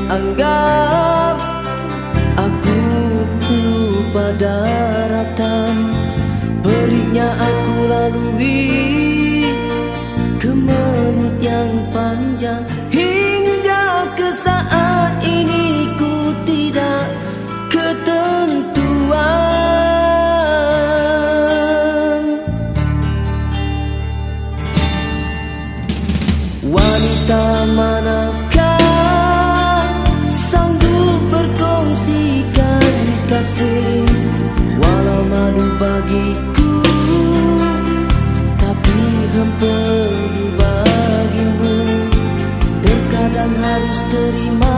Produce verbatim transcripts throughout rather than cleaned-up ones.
Anggap aku lupa daratan, perihnya aku lalui kemelut yang panjang. Hingga ke saat ini ku tidak ketentuan. Wanita manakah sanggup berkongsikan kasih, walau madu bagiku, tapi hempelu bagimu. Terkadang harus terima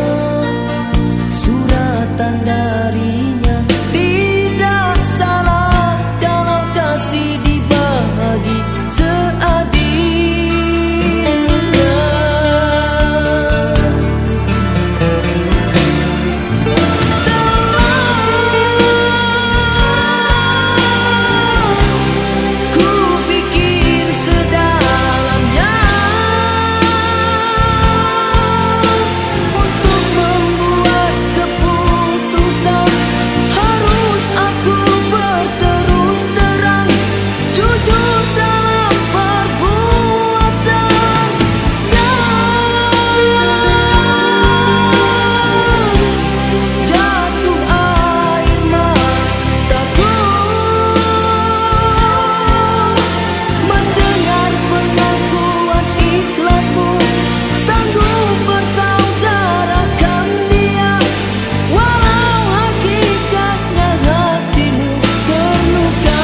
suratan darinya. Tidak salah kalau kasih dibagi seadilnya. Ku pikir sedalamnya untuk membuat keputusan. Harus aku berterus terang, jujur dalam perbuatan, dan jatuh air mataku mendengar pengakuan ikhlasmu. Sanggup bersaudarakan dia, walau hakikatnya hatimu terluka.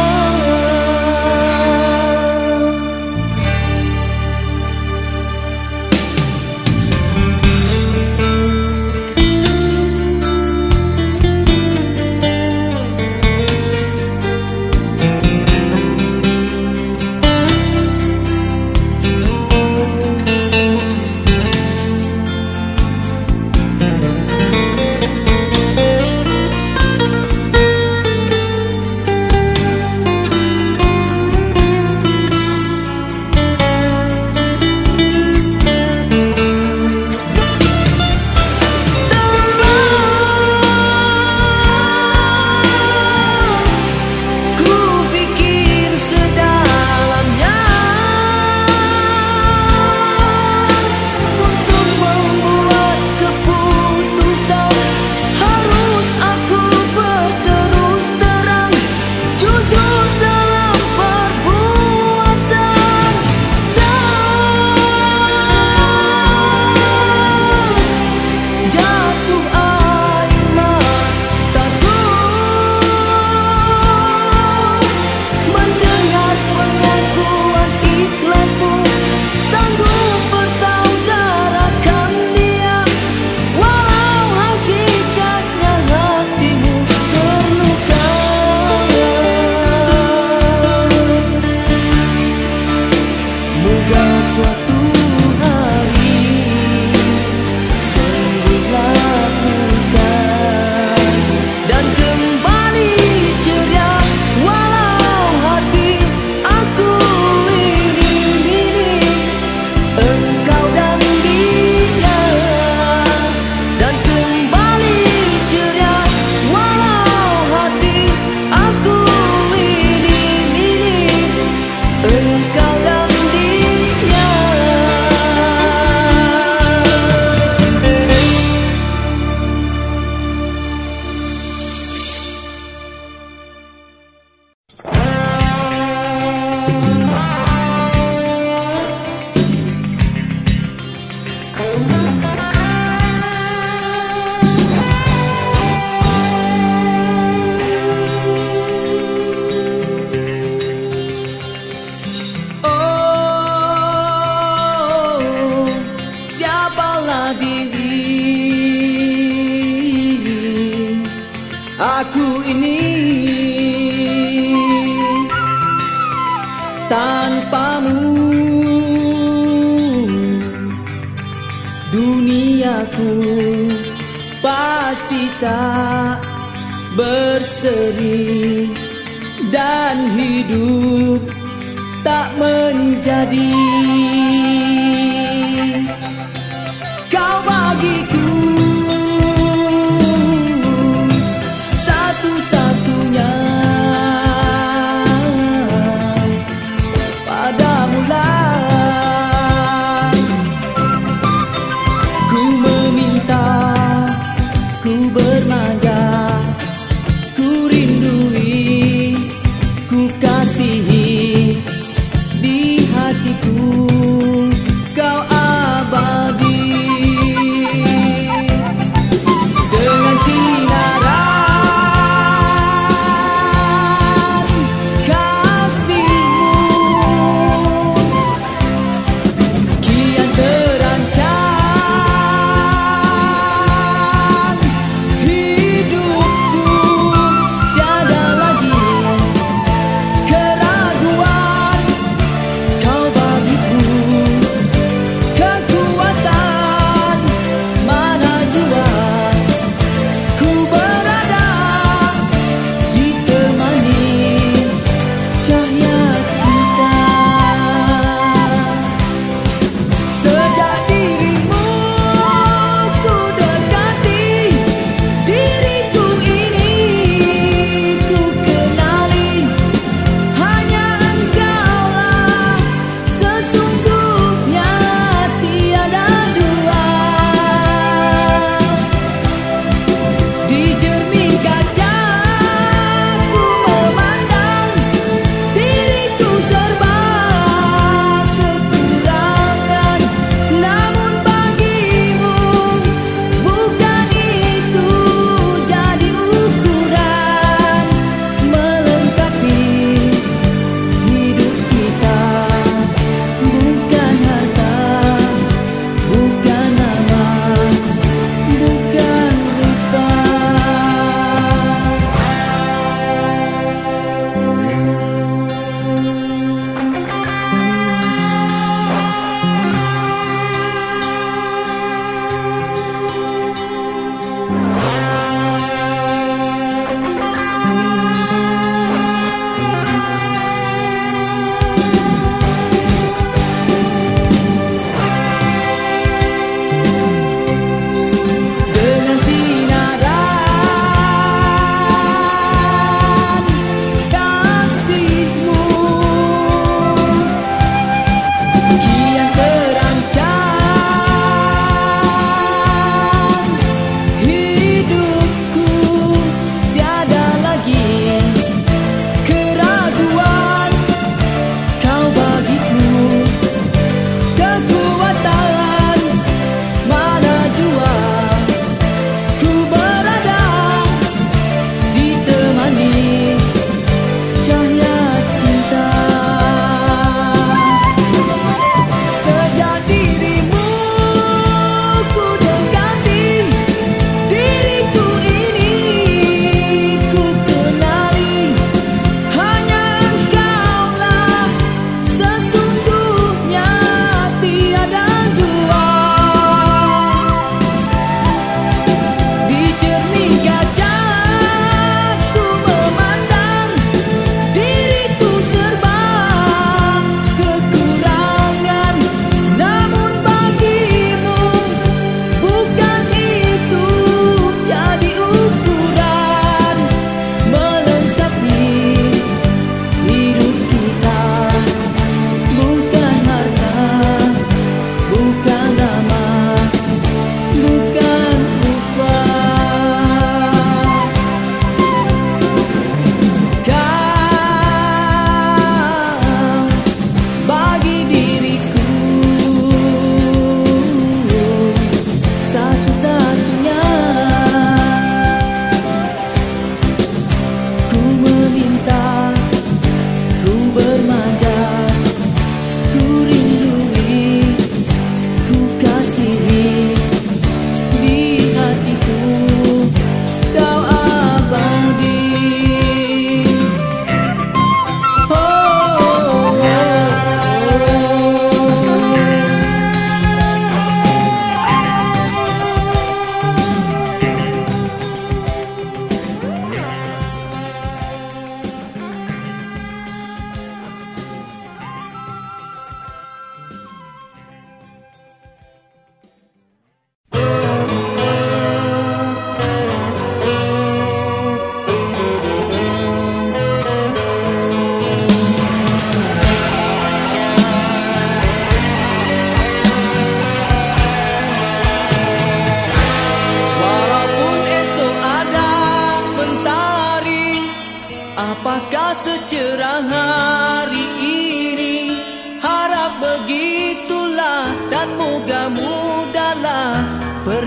Ku pikir sedalamnya untuk membuat keputusan. Harus aku berterus terang, jujur dalam perbuatan, dan jatuh air mataku mendengar pengakuan ikhlasmu. Sanggup bersaudarakan dia, walau hakikatnya hatimu terluka. Moga suatu hari sembuhlah luka dan kembali ceria, walau hati aku ini milik engkau dan dia. Dan kembali ceria, walau hati aku ini milik engkau dan dia. Oh, siapalah diri aku ini tanpamu. Duniaku pasti tak berseri dan hidup tak menjadi. Kau bagiku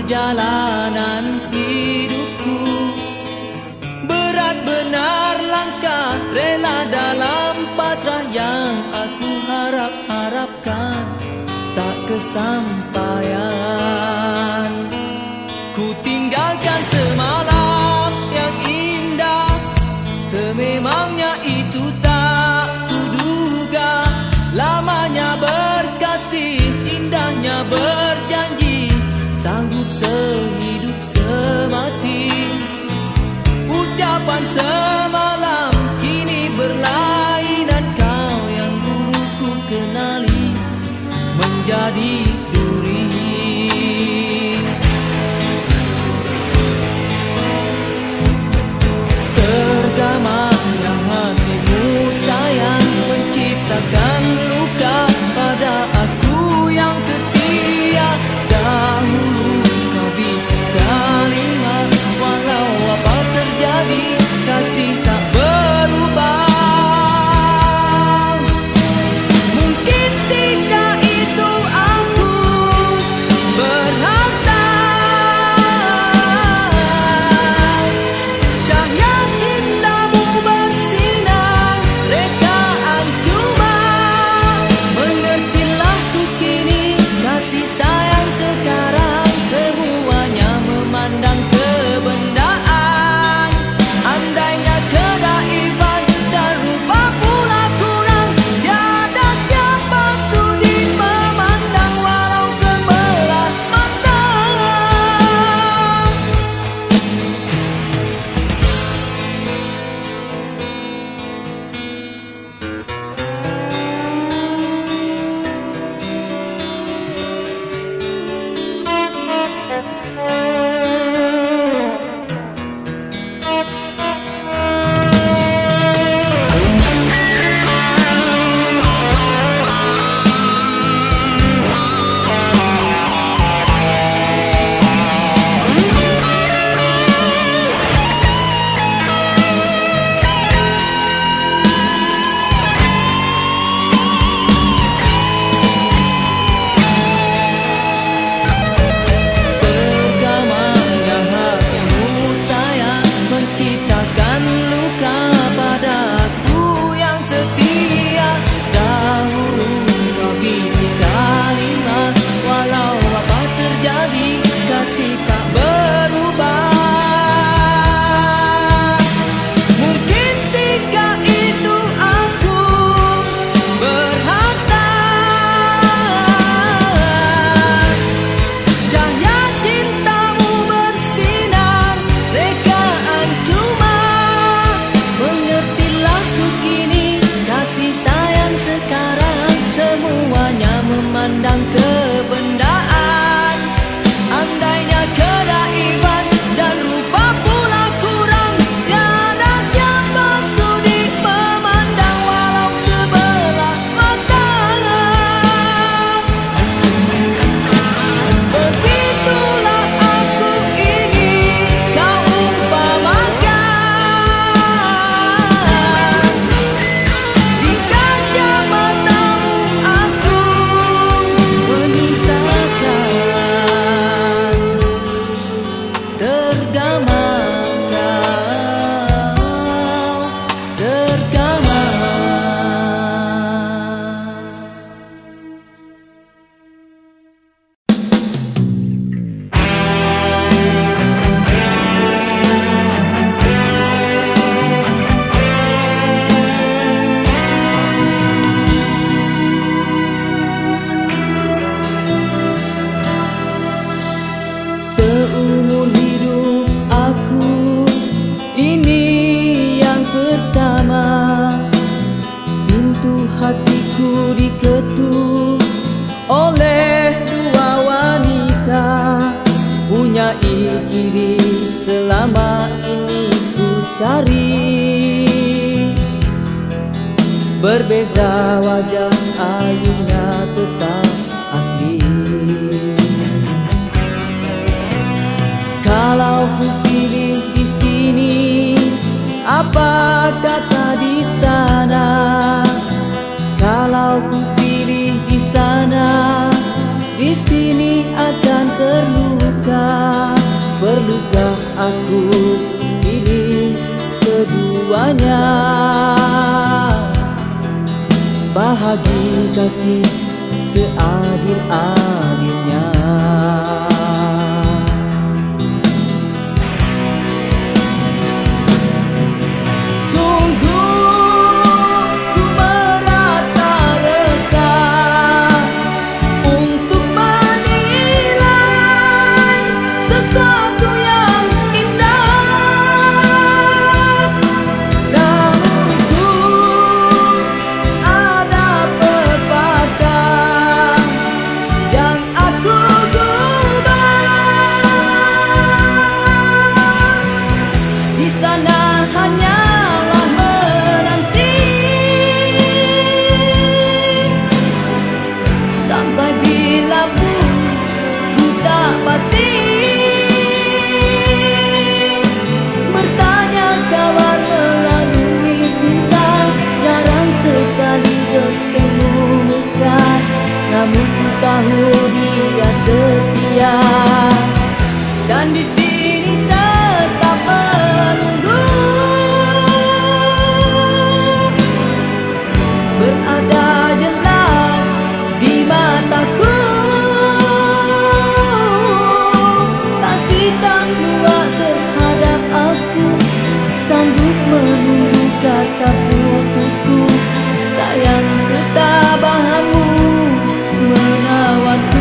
jalanan hidupku. Berat benar langkah rela dalam pasrah yang aku harap-harapkan tak kesampaian. Ku tinggalkan semalam yang indah, sememangnya itu tak kuduga. Lamanya berkasih, indahnya berjanji, sanggup sehidup semati. Ucapan semalam kini berlainan, kau yang dulu ku kenali menjadi duri. Tergamanya hatimu sayang, menciptakan luka pada aku yang setia. Dahulu kau bisi kalimat, walau apa terjadi kasih tak berubah. Mungkin ketika itu aku berharta, cahaya cintamu bersinar rekaan cuma. Mengertilah ku kini kasih sayang sekarang, semuanya memandang kebendaan. Andainya kedaifan dan rupa pula kurang, tiada siapa sudi memandang walau sebelah mata. Tergamanya hatimu sayang, menciptakan luka pada aku yang setia. Dahulu kau bisi kalimat, walau apa terjadi kasih tak berubah. Mungkin ketika itu aku berharta, cahaya cintamu bersinar rekaan cuma. Mengertilah ku kini kasih sayang sekarang, semuanya memandang kebendaan. Andainya kedaifan dan rupa pula kurang, tiada siapa sudi memandang walau sebelah mata. Begitulah aku ini kau umpamakan, di kacamatamu aku menyisakan. Tergama kau, tergama. Seumur hidup aku ini yang pertama, pintu hatiku diketuk oleh dua wanita. Punyai ciri selama ini ku cari, berbeza wajah ayunya tetap asli. Kalau ku pilih di sini, apa kata di sana? Kalau ku pilih di sana, di sini akan terluka. aku pilih keduanya. Bahagi kasih seadil-adilnya. Dan di sini tetap menunggu, berada jelas di mataku. Kasih tak kuat terhadap aku, sanggup menunggu kata putusku. Sayang ketabahanmu menawanku.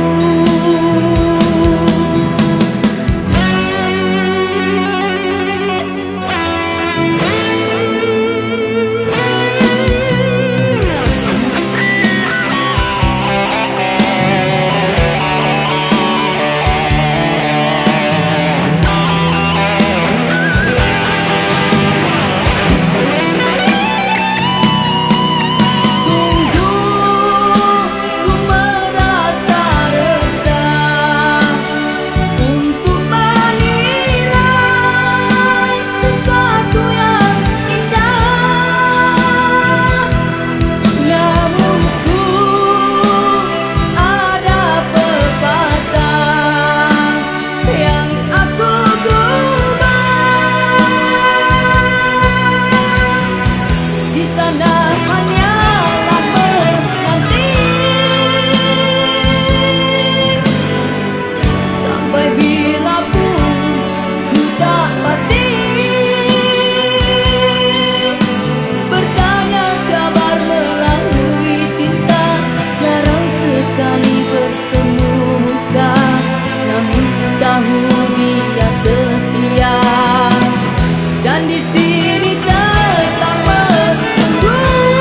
Dan di sini tetap menunggu,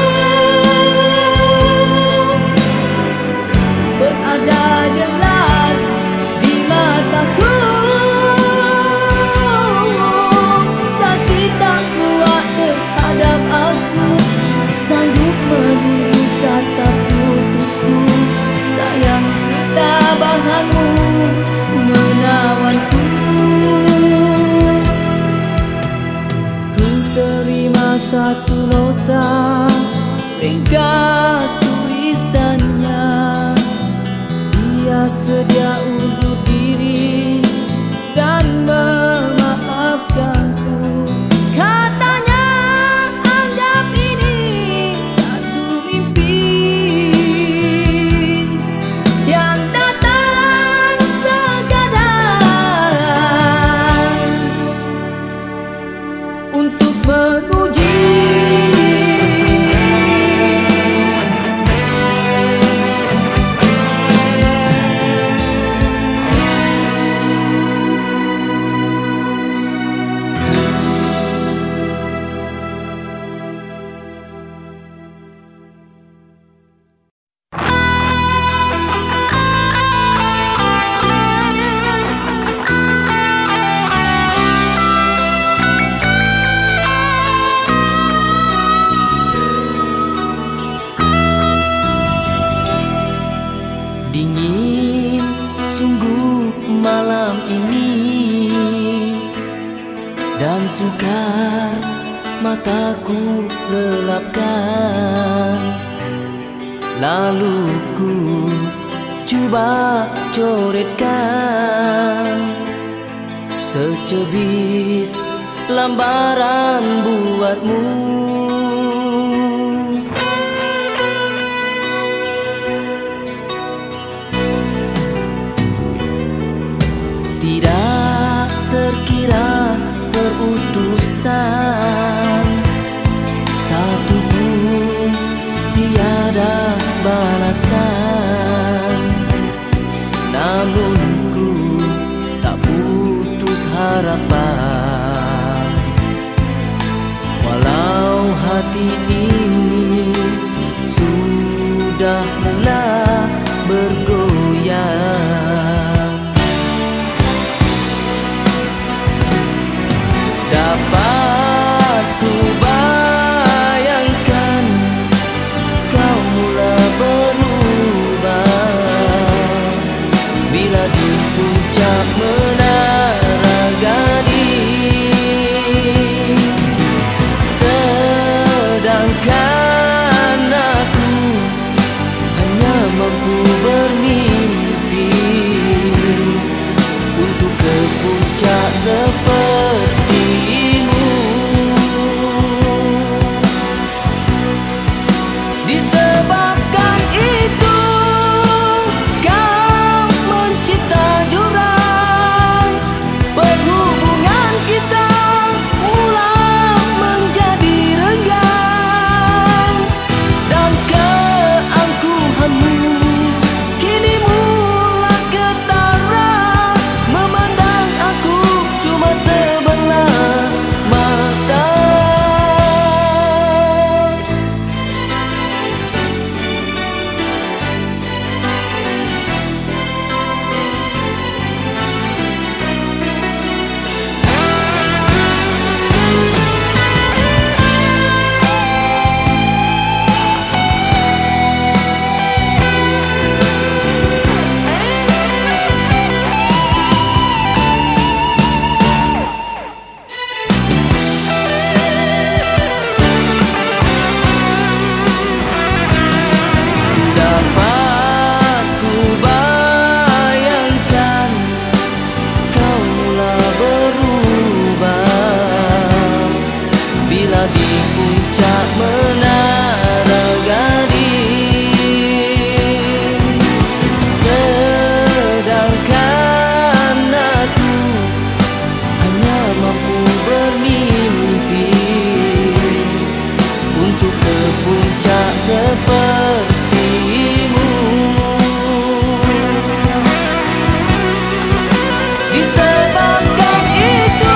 berada jelas di mataku. Kasih tak kuat terhadap aku, sanggup menunggu kata putusku. Sayang ketabahanmu menawanku. Satu nota ringkas tulisannya, dia sedia undur diri dan memaafkanku. Katanya anggap ini satu mimpi yang datang sekadar untuk menguji dingin sungguh malam ini, dan sukar mataku lelapkan. Lalu ku coba coretkan secebis lambaran buatmu. Tidak terkira terutusan, satu pun tiada balasan. Namun ku tak putus harapan, walau hati ini sudah mulai bergoyang. Dapat ku bayangkan kau mulai berubah bila di puncak menara Gading, sedangkan aku hanya mampu bermimpi untuk ke puncak sepertimu. Disebabkan itu kau mencipta jurang, perhubungan kita mulai menjadi renggang, dan keangkuhanmu kini mulai ketara, memandang aku cuma sebelah mata. Dapat ku bayangkan kau mulai berubah bila di puncak menara Gading, sedangkan aku hanya mampu bermimpi untuk ke puncak sepertimu. Disebabkan itu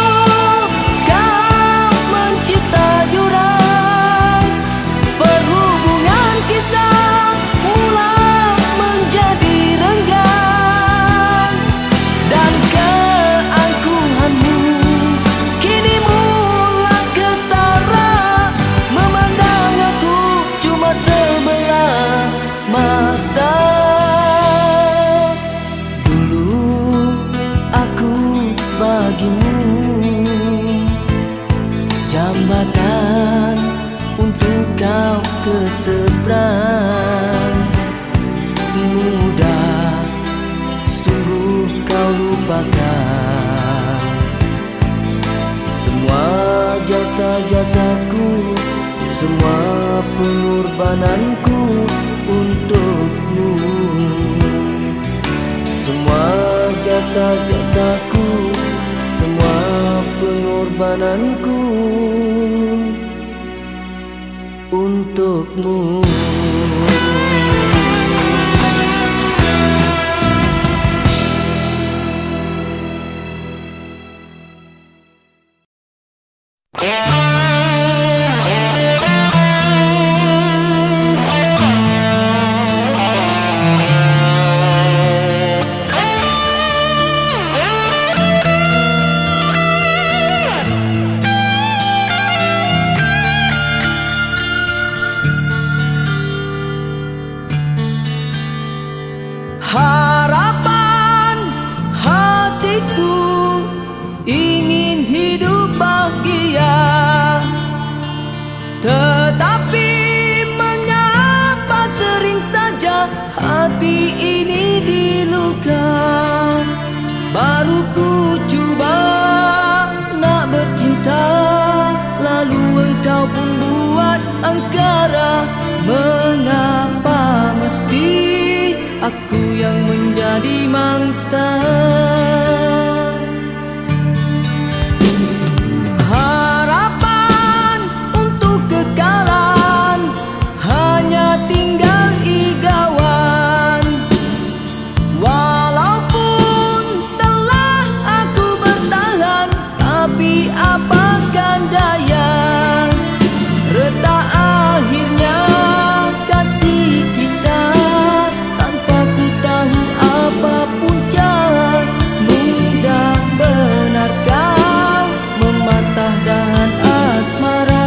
kau mencipta jurang, perhubungan kita mulai menjadi renggang, dan keangkuhanmu kini mulai ketara, memandang aku cuma sebelah mata. Dulu aku bagimu jambatan untuk kau ke seberang, mudah sungguh kau lupakan semua jasa-jasaku, semua pengorbananku untukmu, semua jasa-jasaku, semua pengorbananku untukmu. Harapan hatiku ingin hidup bahagia, tetapi mengapa sering saja hati ini diluka. Baru ku coba pun buat angkara. Mengapa mesti aku yang menjadi mangsa? Harapan untuk kekalan hanya tinggal igawan. Walaupun telah aku bertahan, tapi apakan daya. Retak akhirnya kasih kita, tanpa ku tahu apa punca. Mudah benar kau mematah dahan asmara.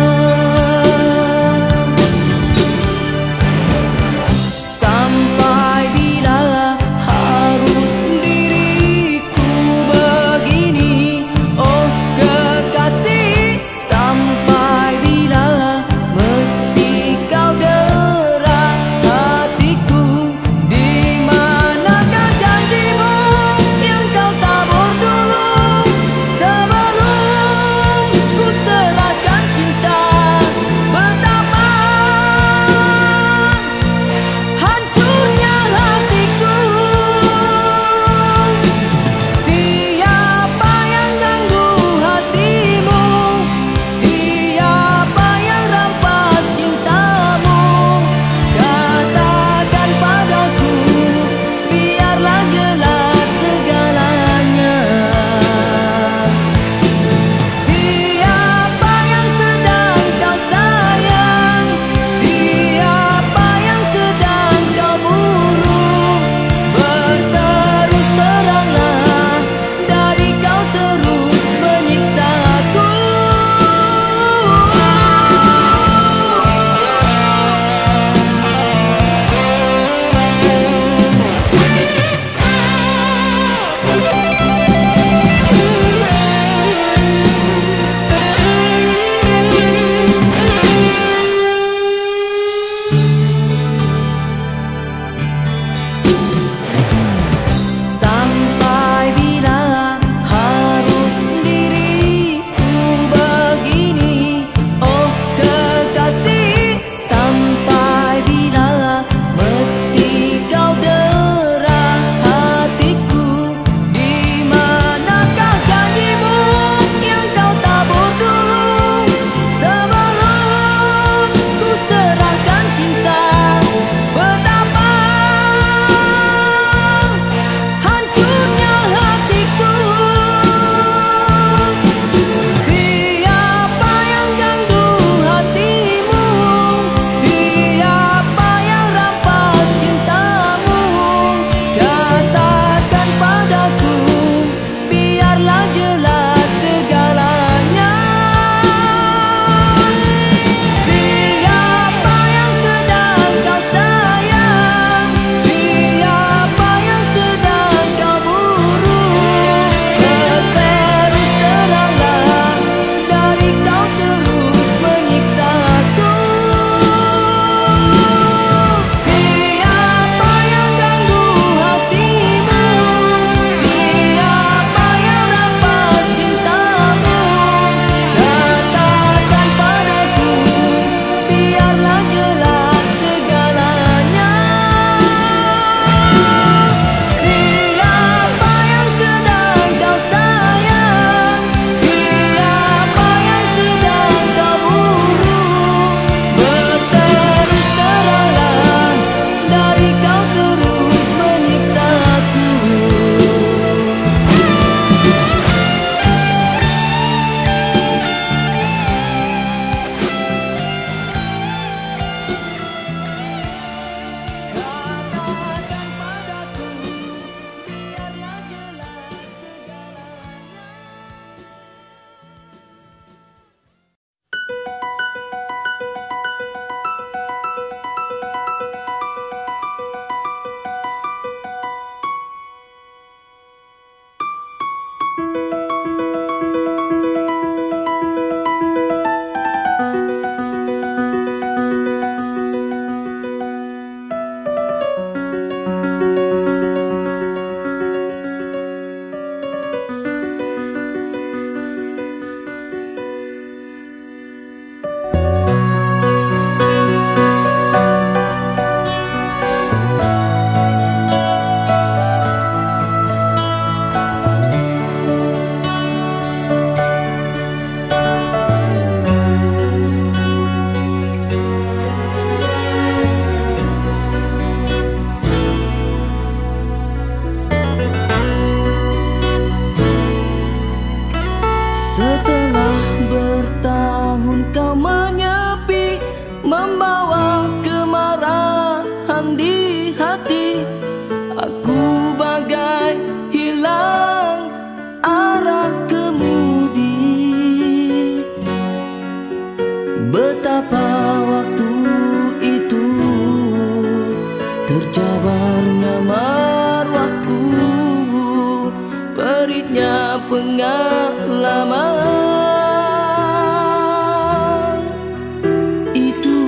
Sampai bila harus diriku begini, oh kekasih? Sampai bila mesti kau dera hatiku? Di manakah janjimu yang kau tabur dulu, sebelum ku serahkan cinta? Betapa hancurnya hatiku. Siapa yang ganggu hatimu? Siapa yang rampas cintamu? Katakan padaku, biarlah jelas segalanya. Siapa yang sedang kau sayang? Siapa yang sedang kau buru? Berterus teranglah, dari kau terus menyiksaku. Sampai bila harus diriku begini, oh kekasih? Sampai bila mesti kau dera hatiku? Di manakah janjimu yang kau tabur dulu, sebelum ku serahkan cinta? Betapa hancurnya hatiku. Siapa yang ganggu hatimu? Siapa yang rampas cintamu? Katakan padaku, biarlah jelas segalanya. Siapa yang sedang kau sayang? Siapa yang sedang kau buru? Berterus teranglah, dari kau terus menyiksaku. Siapa yang ganggu hatimu? Siapa yang rampas cintamu? Katakan padaku, biarlah jelas segalanya. Siapa yang sedang kau sayang? Siapa yang sedang kau buru? Berterus teranglah, dari kau terus menyiksaku. Katakan padaku, biarlah jelas segalanya. punya pengalaman itu.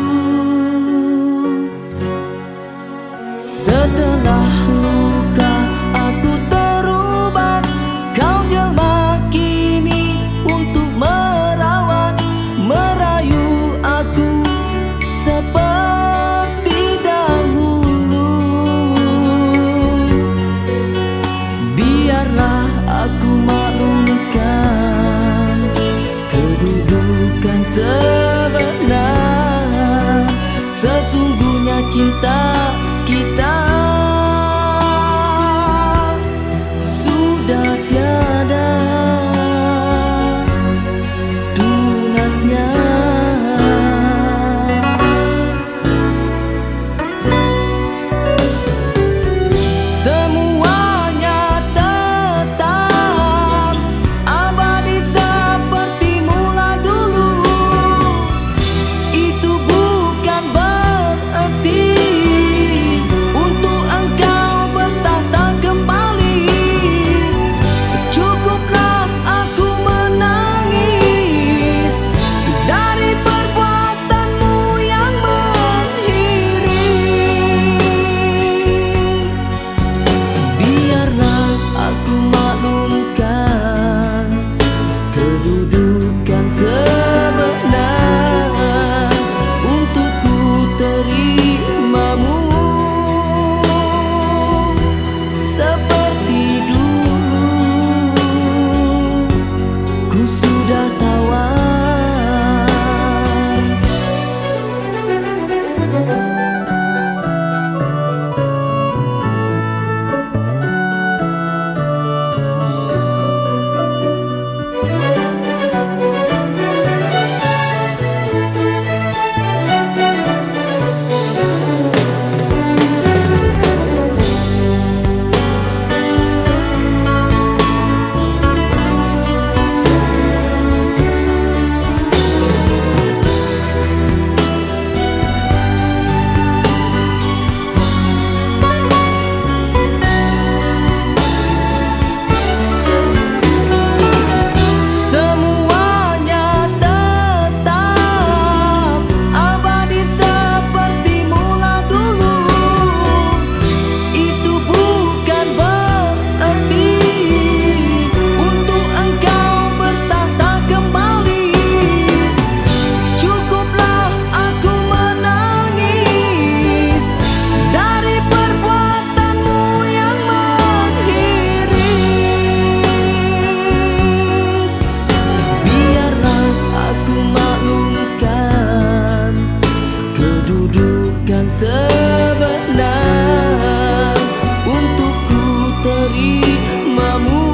Setelah luka aku terubat, kau jelma kini untuk merawat, merayu aku seperti dahulu. Biarlah aku maklumkan kedudukan sebenar. Sesungguhnya cinta kita sudah tiada tunasnya. Semuanya tetap abadi seperti mula dulu. Itu bukan berarti untuk engkau bertahta kembali. Cukuplah aku menangis dari perbuatanmu yang mengiris. Biarlah aku maklumkan kedudukan sebenar untuk ku terimamu seperti dulu. Ku sudah tawar. Semuanya tetap abadi seperti mula dulu. Itu bukan berarti untuk engkau bertahta kembali. Cukuplah aku menangis dari perbuatanmu yang mengiris. Biarlah aku maklumkan kedudukan sebenar untuk ku terimamu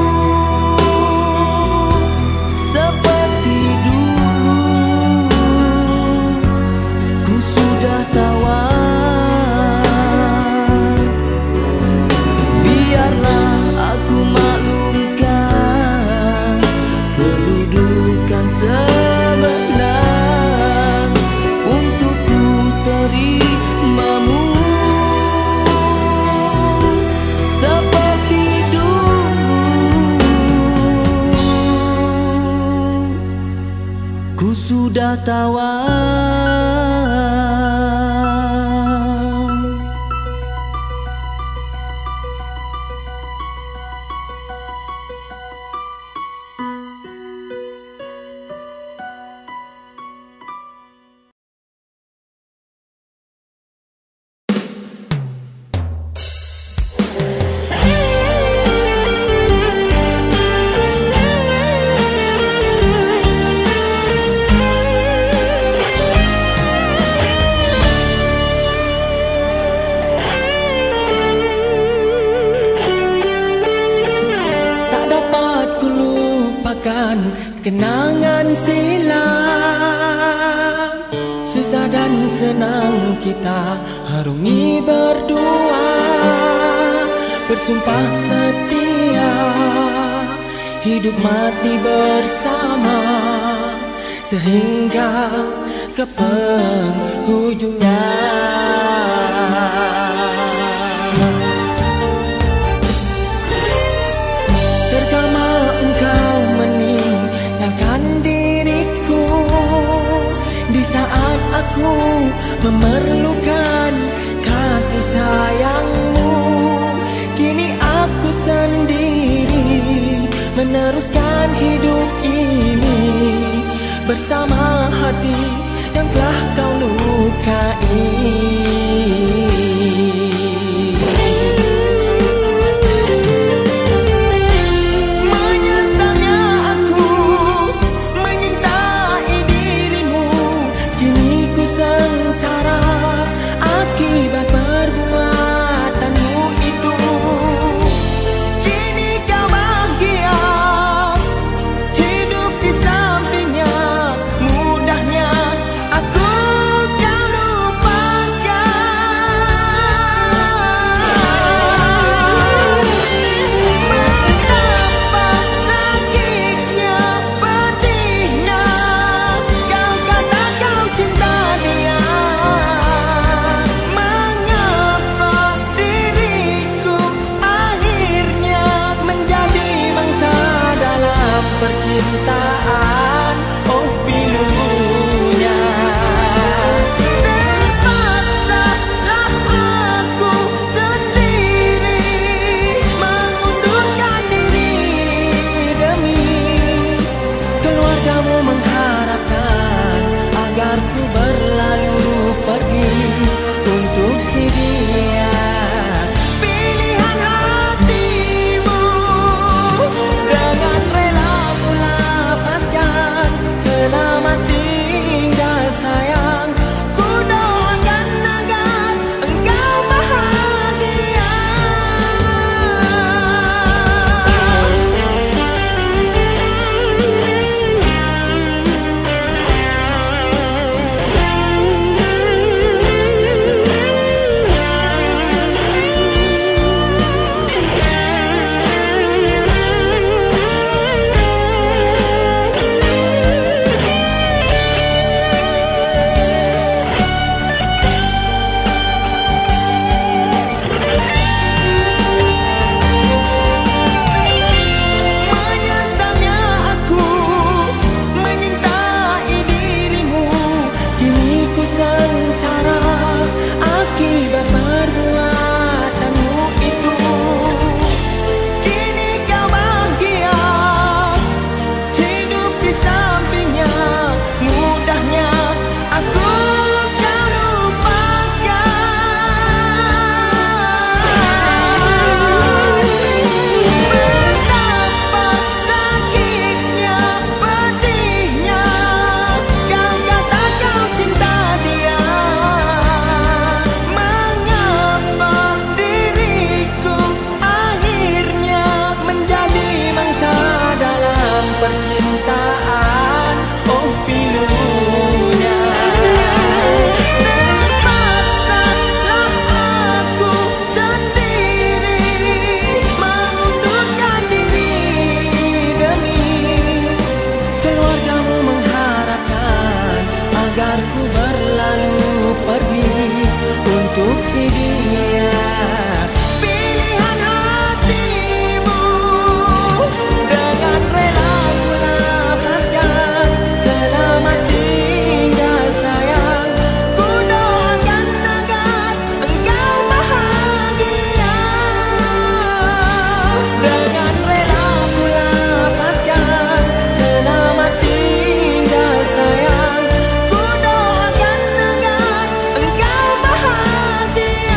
seperti dulu. Ku sudah tawar. Biarlah aku maklumkan kedudukan sebenar untuk ku terimamu seperti dulu. Ku sudah tawar. Kenangan silam, susah dan senang kita harungi berdua, bersumpah setia, hidup mati bersama, sehingga ke penghujungnya. aku memerlukan kasih sayangmu. Kini aku sendiri meneruskan hidup ini bersama hati yang telah kau lukai. Menyesalnya aku menyintai dirimu, kini ku sengsara akibat perbuatanmu itu. Kini kau bahagia hidup di sampingnya, mudahnya aku kau lupakan. Betapa sakitnya, pedihnya kau kata kau cinta dia. Mengapa diriku akhirnya menjadi mangsa dalam percintaan? Oh pilunya, terpaksalah aku sendiri mengundurkan diri demi keluargamu, mengharapkan agar ku berlalu pergi untuk si dia. Pilihan hatimu dengan rela ku lepaskan. Selamat tinggal sayang, ku doakan agar engkau bahagia. Menyesalnya aku menyintai dirimu, kini ku sengsara akibat perbuatanmu itu. Kini kau bahagia hidup di sampingnya, mudahnya aku kau lupakan. Betapa sakitnya, pedihnya kau kata kau cinta dia. Mengapa diriku akhirnya menjadi mangsa dalam percintaan? Oh pilunya, terpaksalah aku sendiri mengundurkan diri demi keluargamu, mengharapkan agar ku berlalu pergi untuk si dia. Pilihan hatimu dengan rela ku lepaskan. Selamat tinggal sayang, ku doakan agar engkau bahagia. Dengan rela ku lepaskan. Selamat tinggal sayang, ku doakan agar engkau bahagia.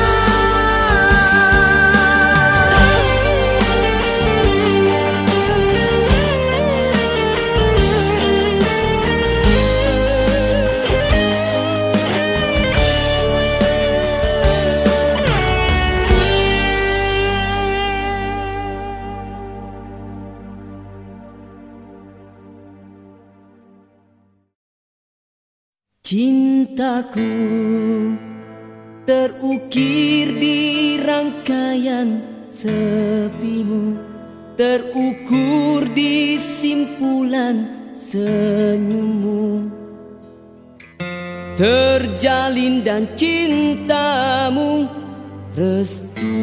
Cintaku terukir di rangkaian sepimu, terukur di simpulan senyummu. Terjalin dan cintamu restu.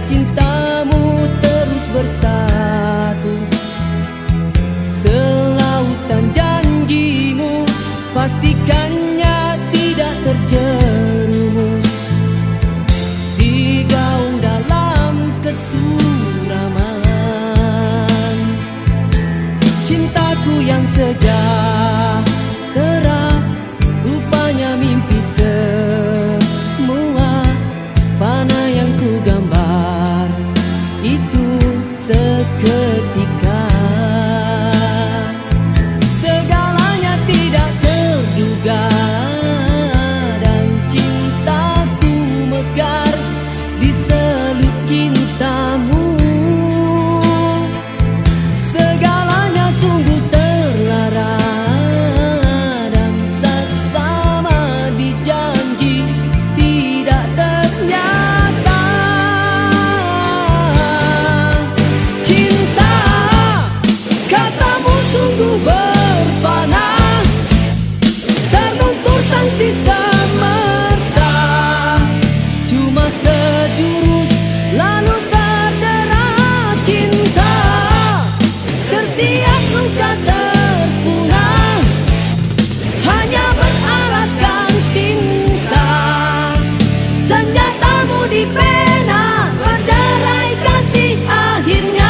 cintamu terus bersatu. Selautan janjimu pastikannya tidak terjerumus, digaung dalam kesuraman. Cintaku yang sejahtera rupanya mimpi semua. Fana yang ku gambar itu seketika. Segalanya tidak terduga dan cintaku megar di selut cintamu. Segalanya sungguh terlara dan saksama di janji tidak ternyata. Cinta, katamu sungguh berpana, terluntur sanksi semerta. Cuma sejurus lalu terdera. Cinta, tersiap luka terpunah, hanya beralaskan tinta. Senjatamu di pena, berderai kasih akhirnya.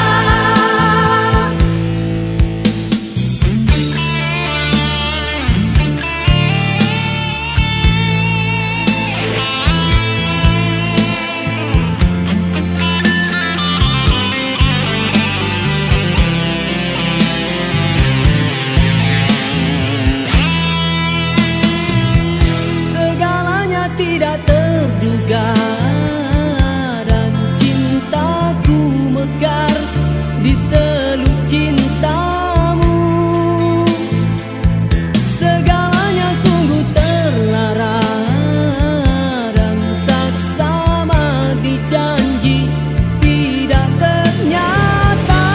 Segalanya tidak terduga dan cintaku mekar di selut cintamu. Segalanya sungguh terlara dan saksama di janji tidak ternyata.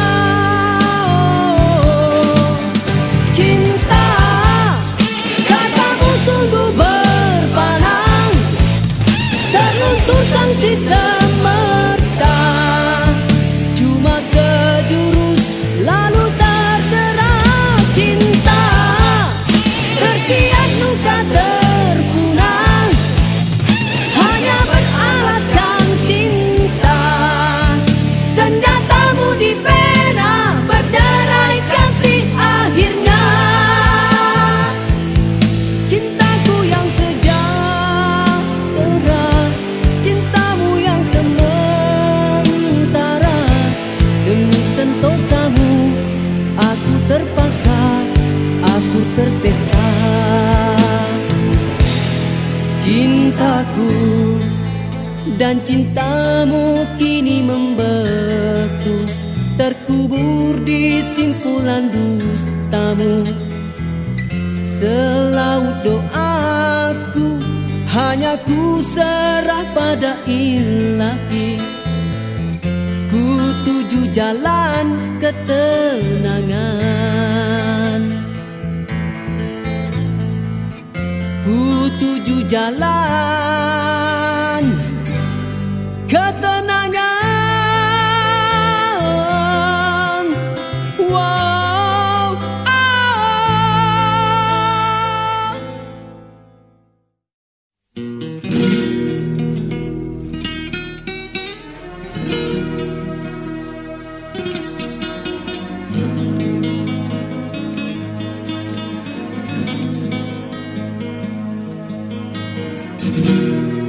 Cinta, katamu sungguh berpana, terluntur sanksi semerta. Cuma sejurus lalu terdera. Cinta, bersiap luka terpunah, hanya beralaskan tinta. Senjatamu di pena, berderai kasih akhirnya. Cintaku yang sejahtera, cintamu yang sementara. Demi sentosamu aku terpaksa, aku terseksa. Cintaku dan cintamu kini membeku, terkubur di simpulan dustamu. Selaut doaku hanya ku serah pada ilahi. Ku tuju jalan ketenangan, ku tuju jalan ketenangan. Wow, ah. Thank you.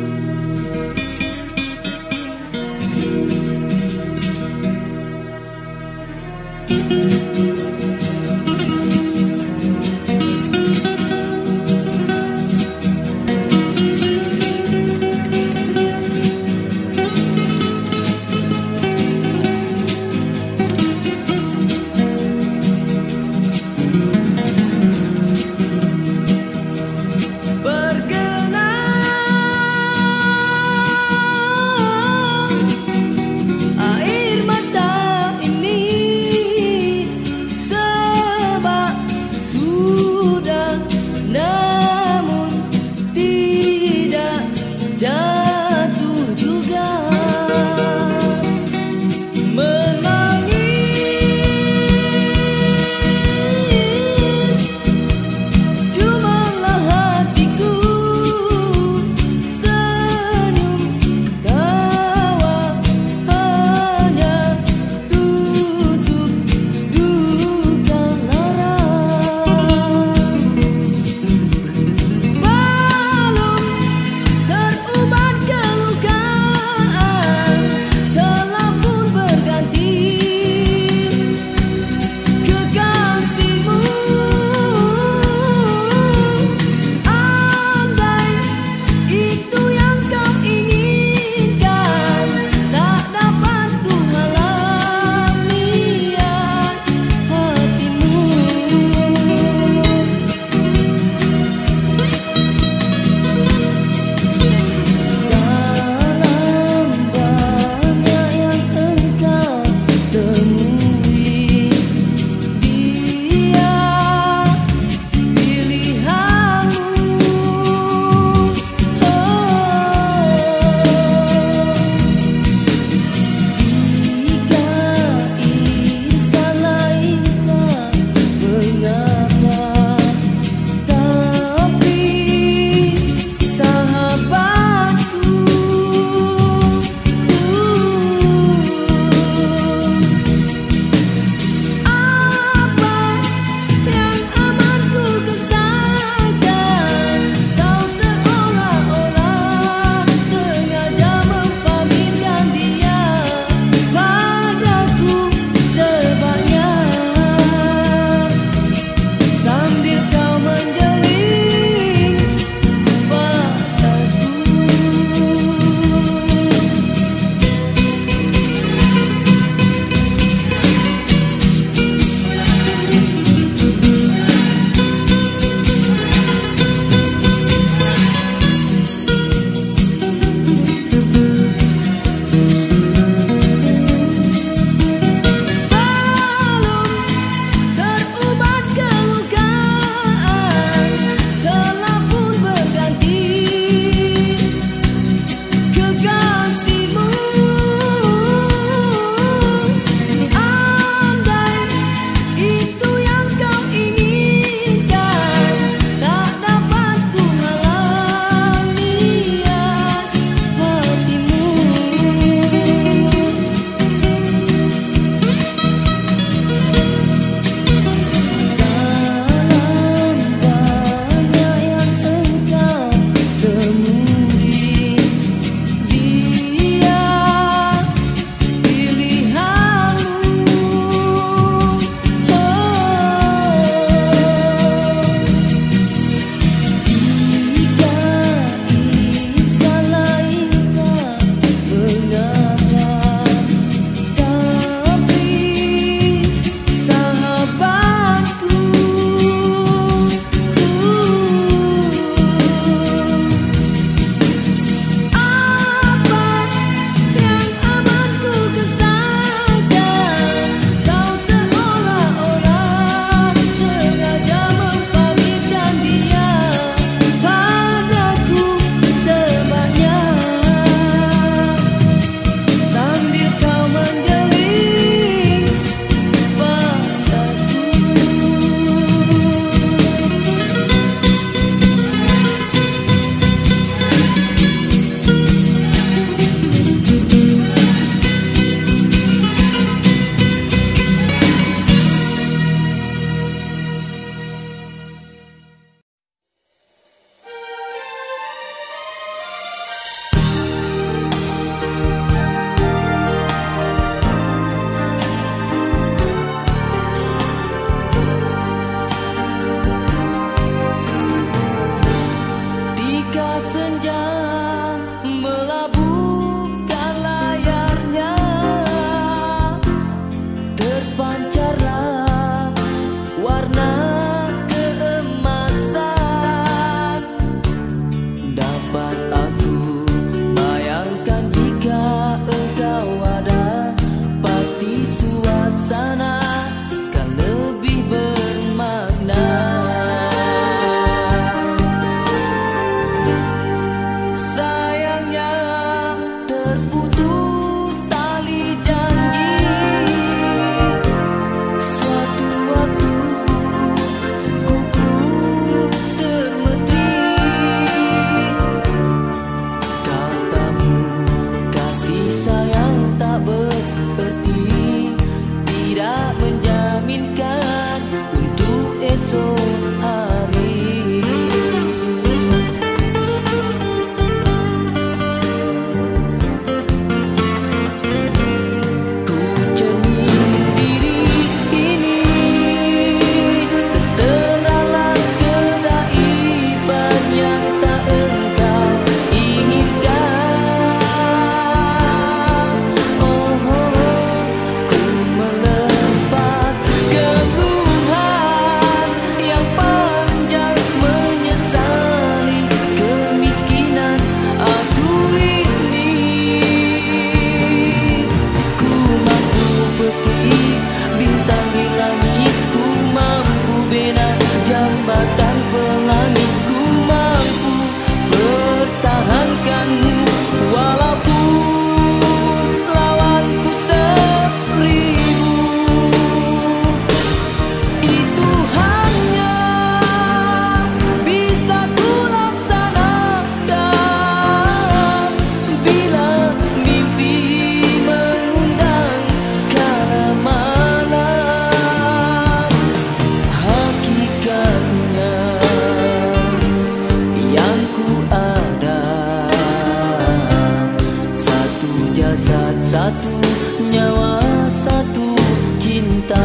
satu nyawa, satu cinta.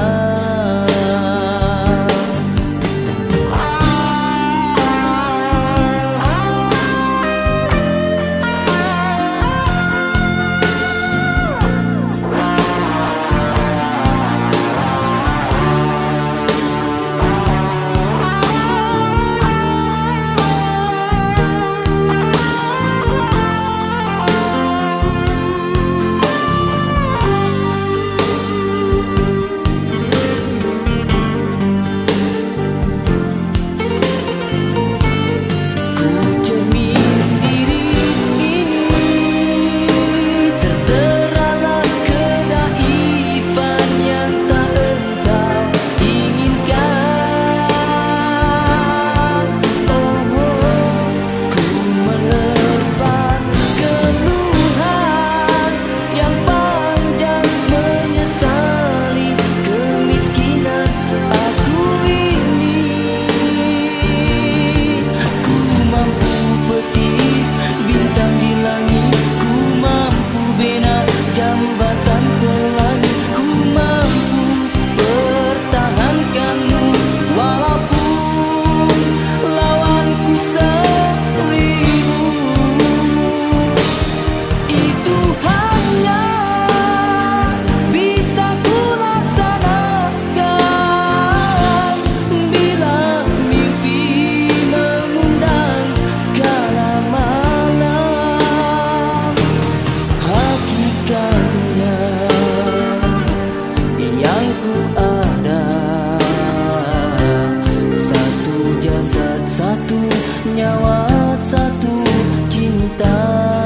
Satu nyawa, satu cinta.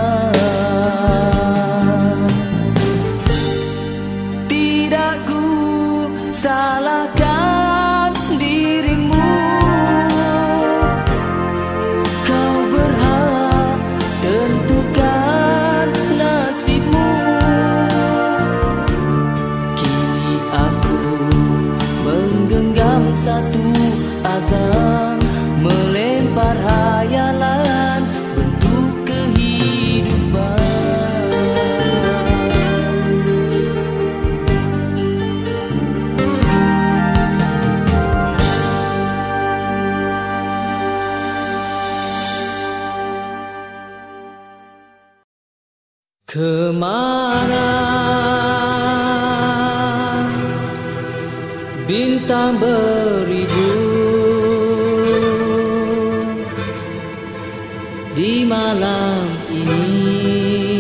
Tidak ku salahkan dirimu, kau berhak tentukan nasibmu. Kini aku menggenggam satu azam, melempar hayalan bentuk kehidupan. Kemana bintang beribu di malam ini?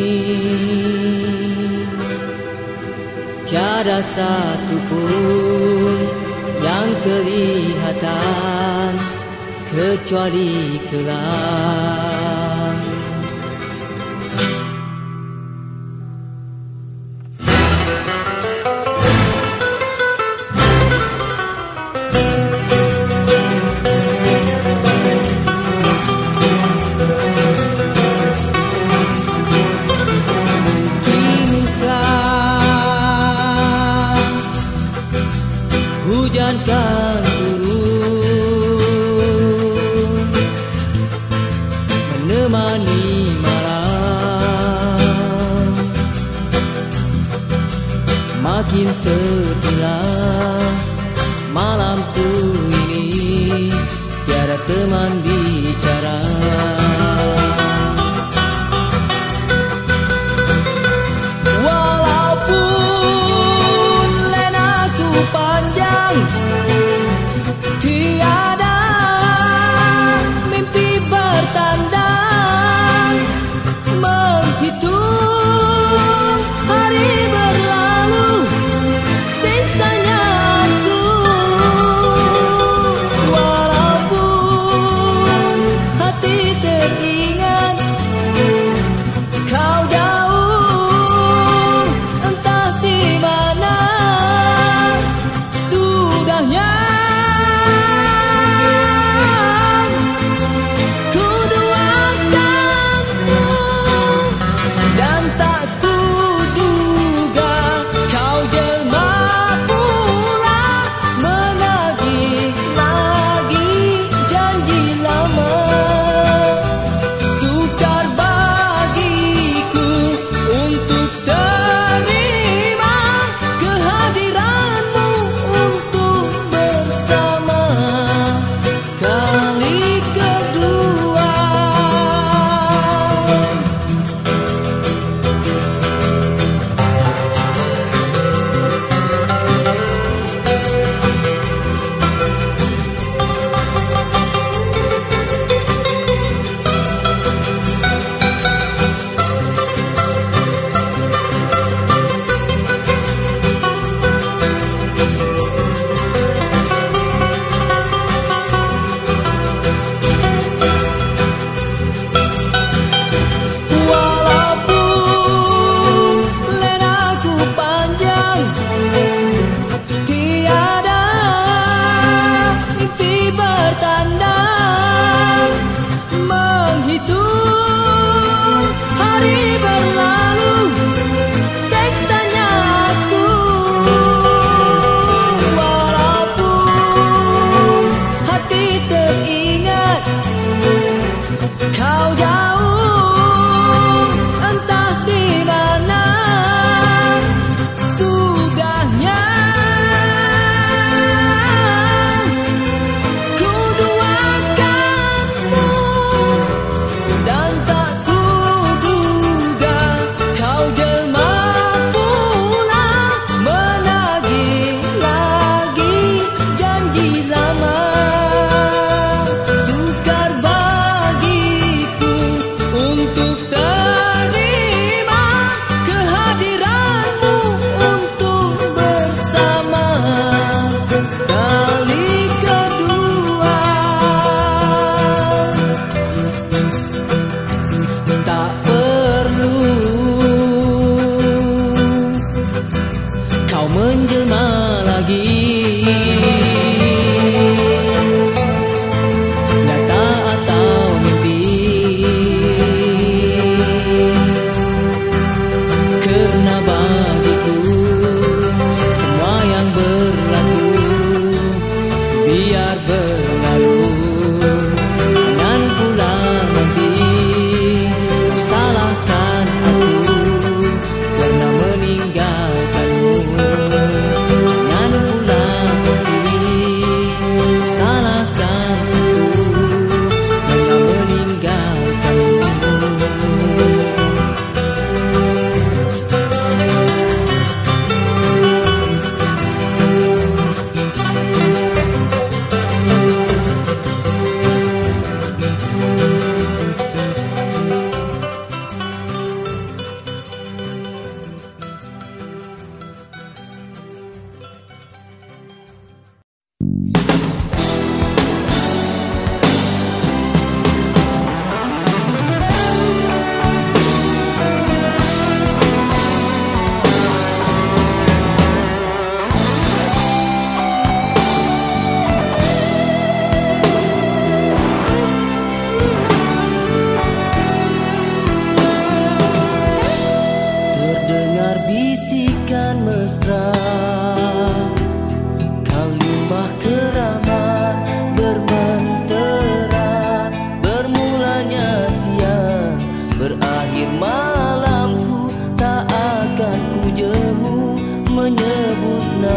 Tiada satu pun yang kelihatan kecuali kelam. Hujan kan turun menemani malam, makin setelah malam tuh ini tiada teman bicara. Tiada mimpi bertandang, menghitung hari berlalu, siksanya aku. Walaupun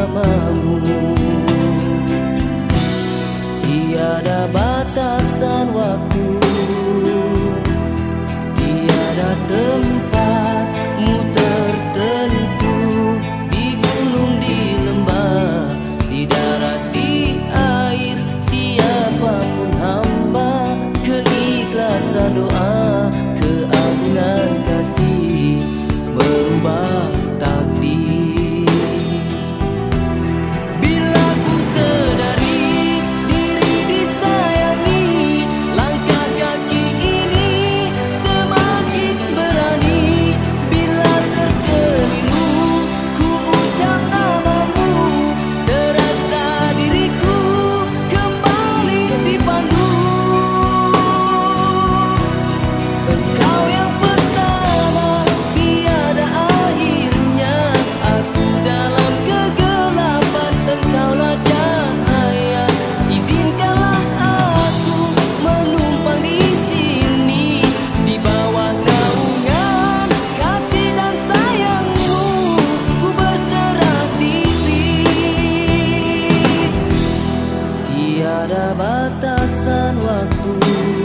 namamu. Tiada batasan waktu, tiada tempatmu tertentu. Di gunung, di lembah, di darat, di air, siapapun hamba. Keikhlasan doa, keagungan kasih merubah takdir. Bila ku sedari diri disayangi, langkah kaki ini semakin berani. Bila terkeliru ku ucap namamu, terasa diriku kembali dipandu. Engkau yang pertama, tiada akhirnya. Aku dalam kegelapan, engkaulah cahaya. Izinkanlah aku menumpang di sini, di bawah naungan kasih dan sayangmu. Ku berserah diri. Tiada batasan waktu,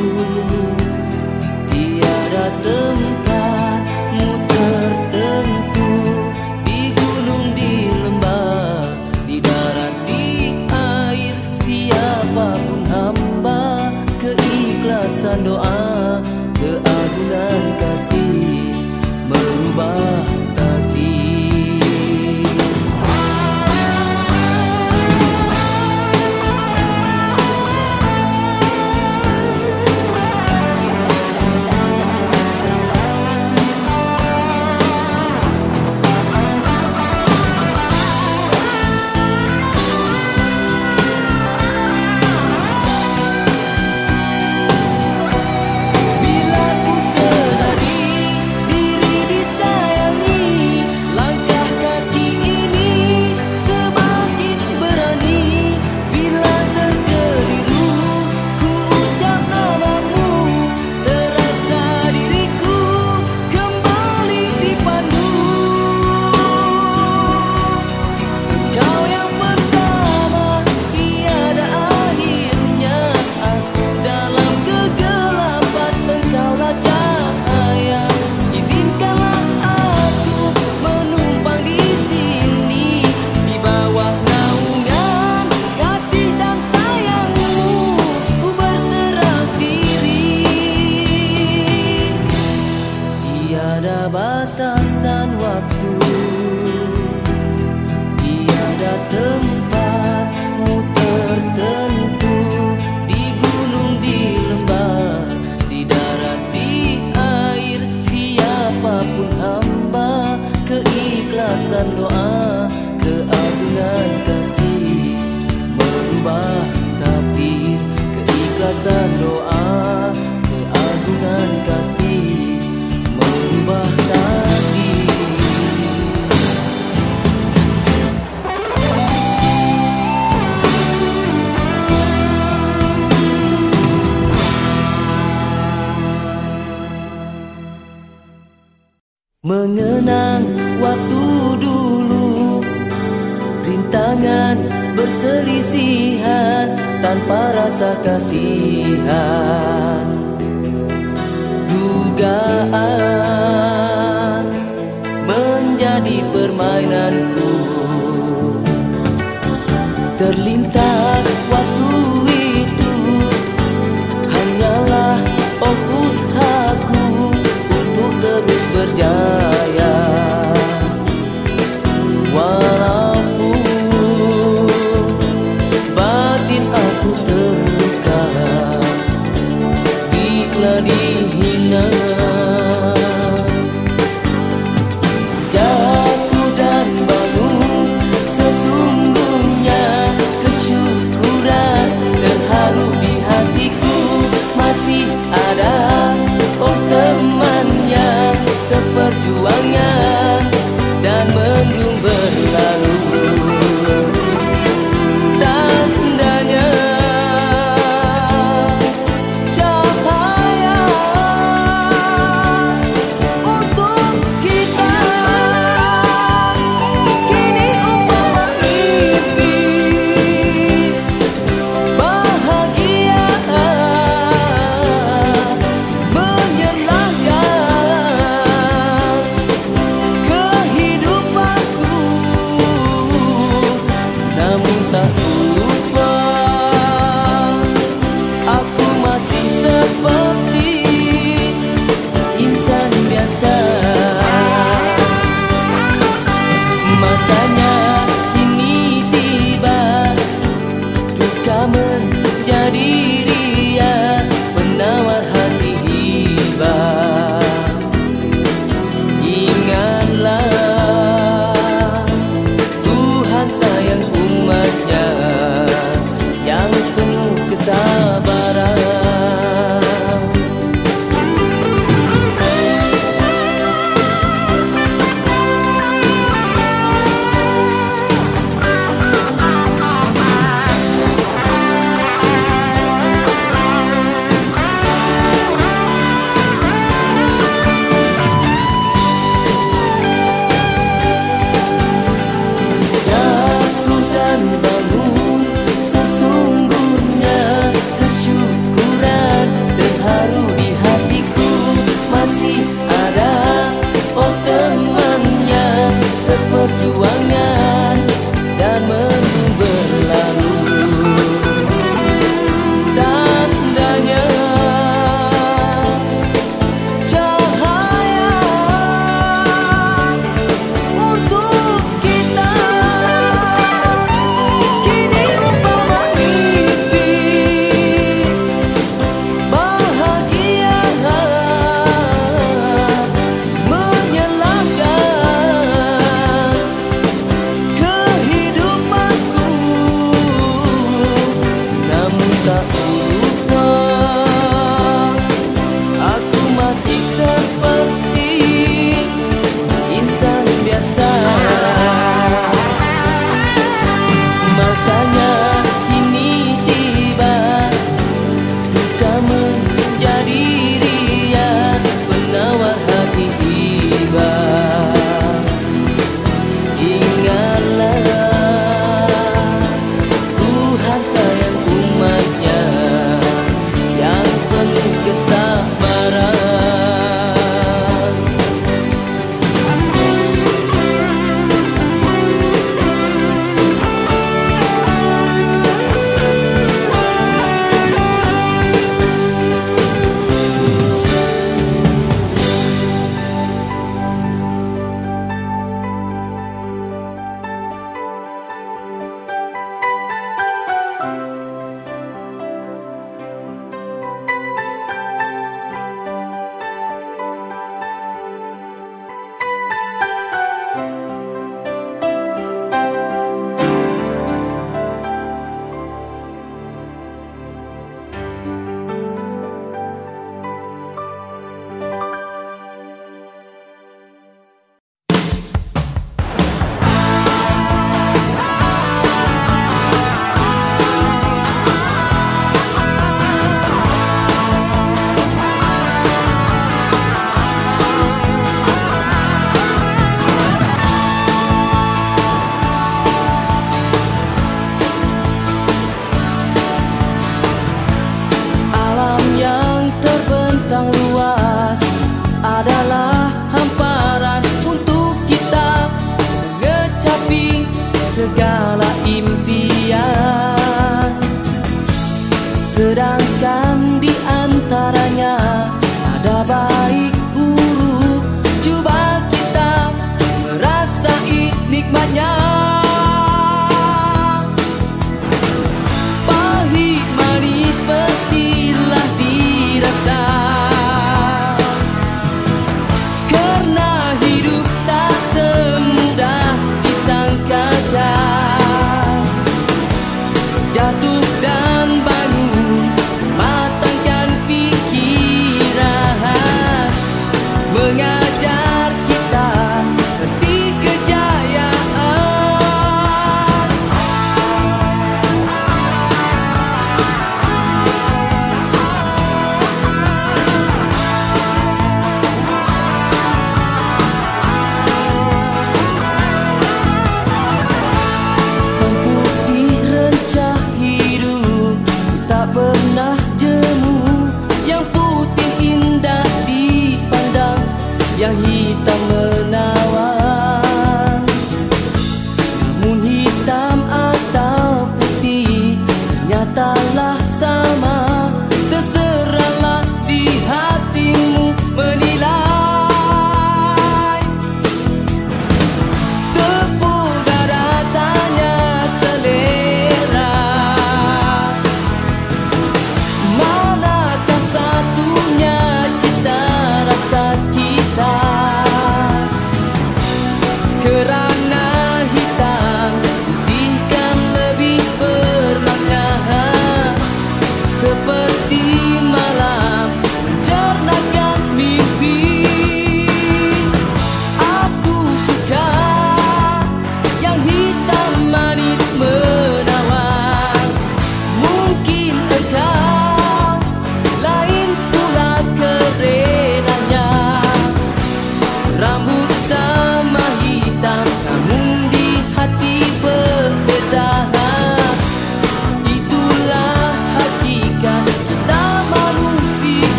tiada tempatmu tertentu. Di gunung, di lembah, di darat, di air, siapapun hamba. Keikhlasan doa, keagungan kasih merubah takdir. Bila ku sedari diri disayangi, langkah kaki ini semakin berani. Bila terkeliru ku ucap namamu, terasa diriku kembali dipandu. Engkau yang pertama, tiada akhirnya. Aku dalam kegelapan, engkaulah cahaya. Izinkanlah aku menumpang di sini, di bawah naungan kasih dan sayangmu. Ku berserah diri. Tiada batasan waktu, tiada tempatmu tertentu. Di gunung, di lembah, di darat, di air, siapapun hamba. Keikhlasan doa, keagungan kasih merubah takdir. Keikhlasan doa, keagungan kasih merubah takdir. Mengenang waktu dulu, rintangan berselisihan tanpa rasa kasihan. Dugaan menjadi permainanku. Terlintas waktu itu, hanyalah oh usahaku untuk terus berjaya. Walaupun batin aku terluka bila dihina. Jatuh dan bangun, sesungguhnya kesyukuran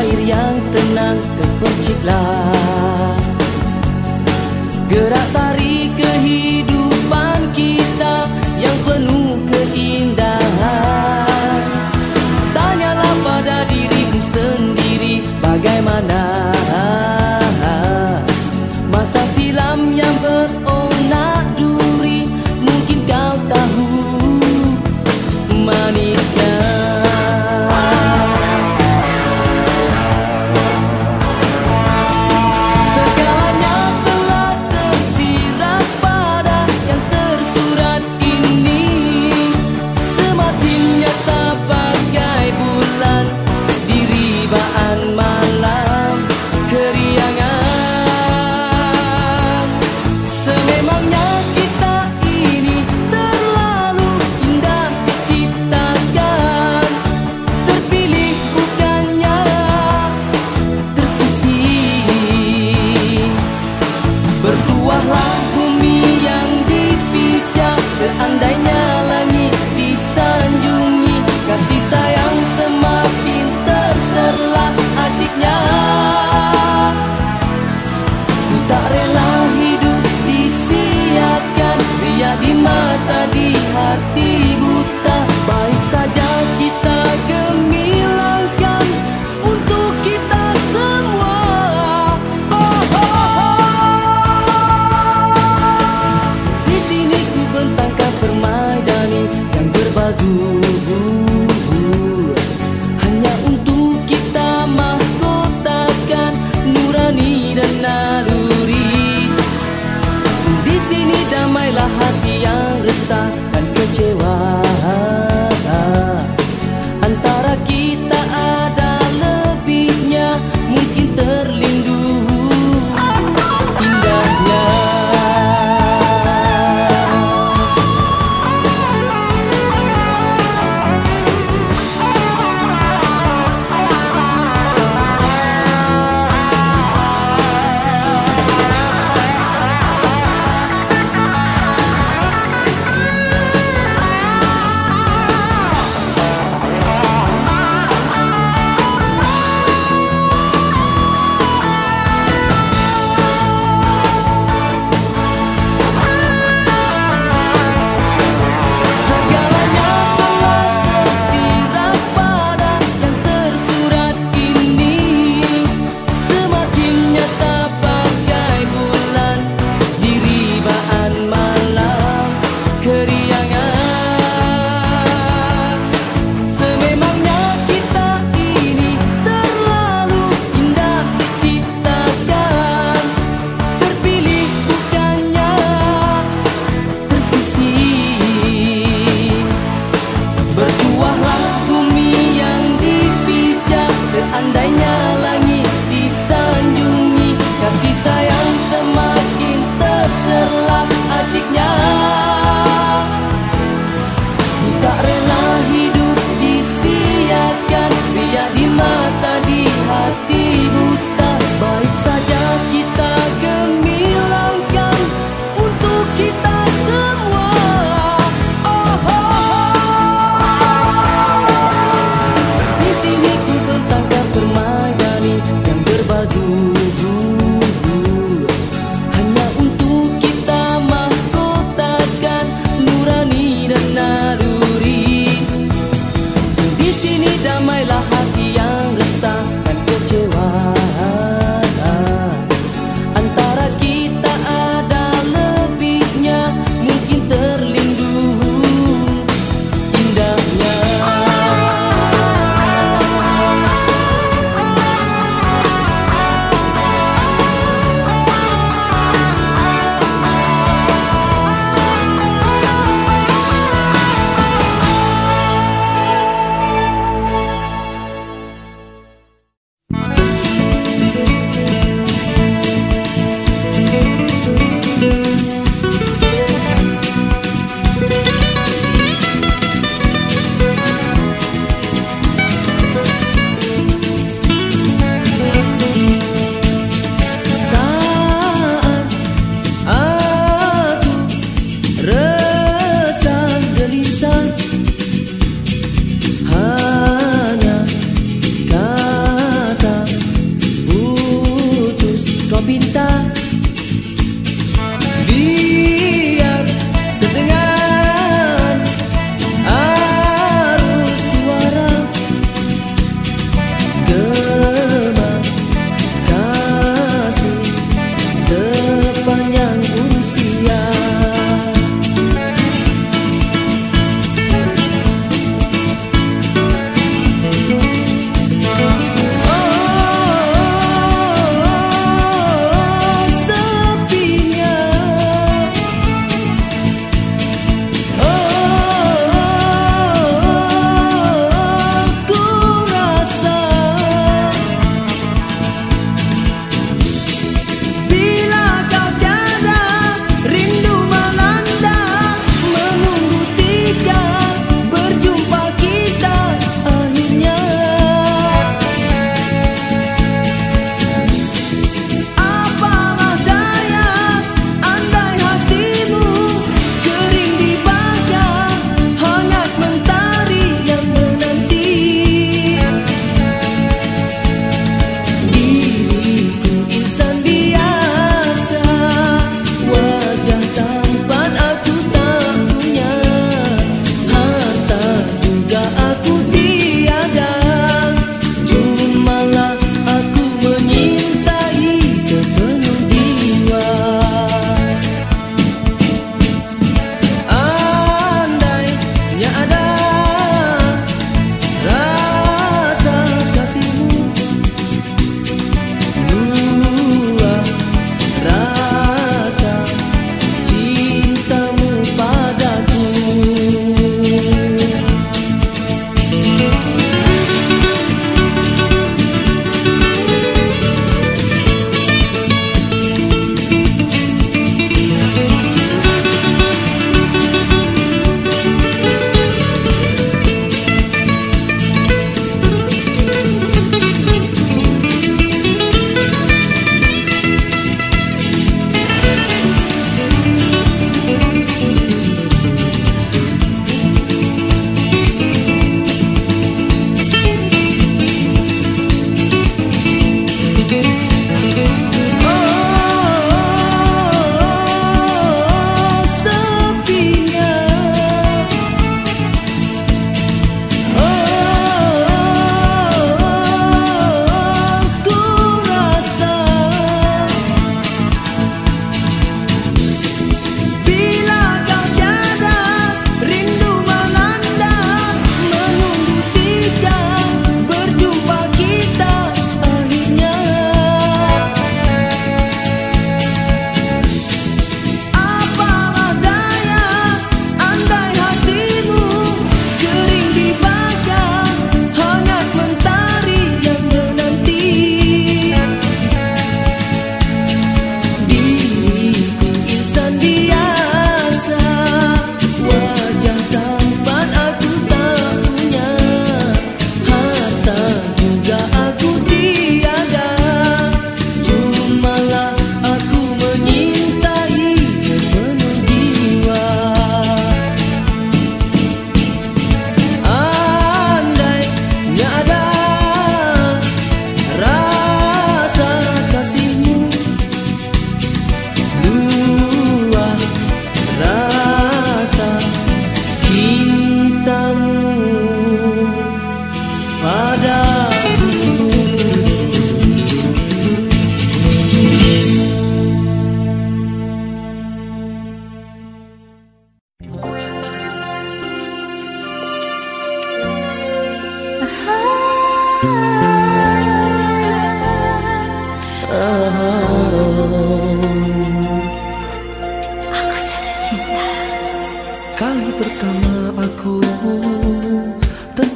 air yang tenang terperciklah. Gerak tarik kehidupan kita yang penuh keindahan. Tanyalah pada dirimu sendiri bagaimana masa silam yang beronak duri. Mungkin kau tahu manisnya. Segalanya telah tersirat pada yang tersurat ini. Semakin nyata bagai bulan di ribaan malam keriangan. Sememangnya kita ini terlalu indah diciptakan. Terpilih bukannya tersisih. Bertuahlah bumi yang dipijak, seandainya langit disanjungi. Kasih sayang semakin terserlah asyiknya. Ku tak rela hidup disiakan, riak di mata di hati buta. Baik saja kita gemilangkan untuk kita semua. Oh, oh, oh. Di sini ku bentangkan permaidani yang berbadu, hanya untuk kita mahkotakan nurani dan naluri. Di sini damailah hati yang resah dan kecewa. Antara kita ada lebihnya, mungkin terlindung indahnya. Segalanya telah tersirat pada yang tersurat ini. Semakin nyata bagai bulan di ribaan malam keriangan. Sememangnya kita ini terlalu indah diciptakan. Terpilih bukannya tersisih. Bertuahlah bumi yang dipijak, seandainya langit disanjungi. Kasih sayang semakin terserlah asyiknya. Ku tak rela hidup disiakan, riak di mata di hati buta. Baik saja kita gemilangkan untuk kita semua. Oh, oh, oh. Di sini ku bentangkan permainan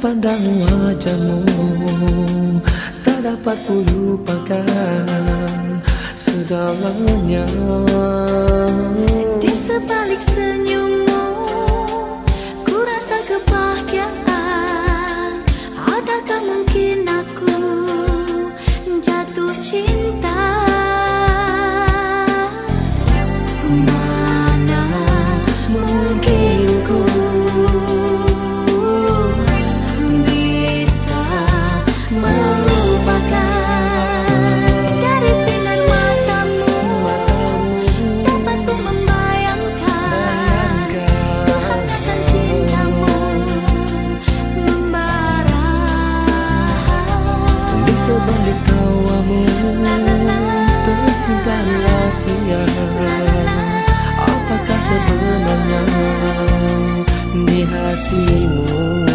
pandang wajahmu, tak dapat ku lupakan segalanya. Di sebalik senyummu ku rasa kebahagiaan. Adakah mungkin aku jatuh cinta? Mana mungkin ku bisa melupakan. Dari sinar matamu dapat ku membayangkan kehangatan cintamu membara. Di sebalik tawamu tersimpan rahasia. Apakah sebenarnya di hatimu?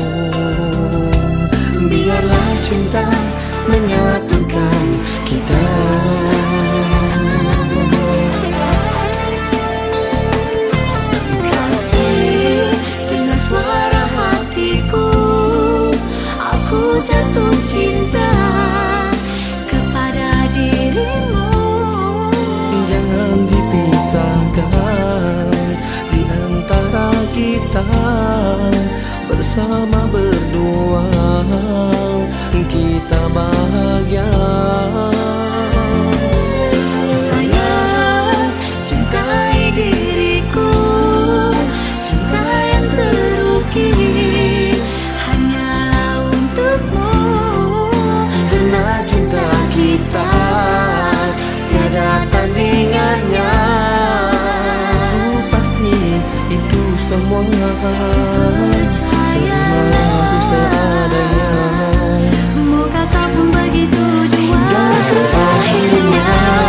Biarlah cinta menyatukan kita. Kasih, dengan suara hatiku aku jatuh cinta kepada dirimu. Jangan dipisahkan di antara kita, bersama berdua kita bahagia. Sayang, cintai diriku, cinta yang terukir hanyalah untukmu. Karena cinta kita tiada tandingannya. Ku pasti itu semua. Terimalah aku seadanya. Moga kau pun begitu jua Hingga ke akhirnya.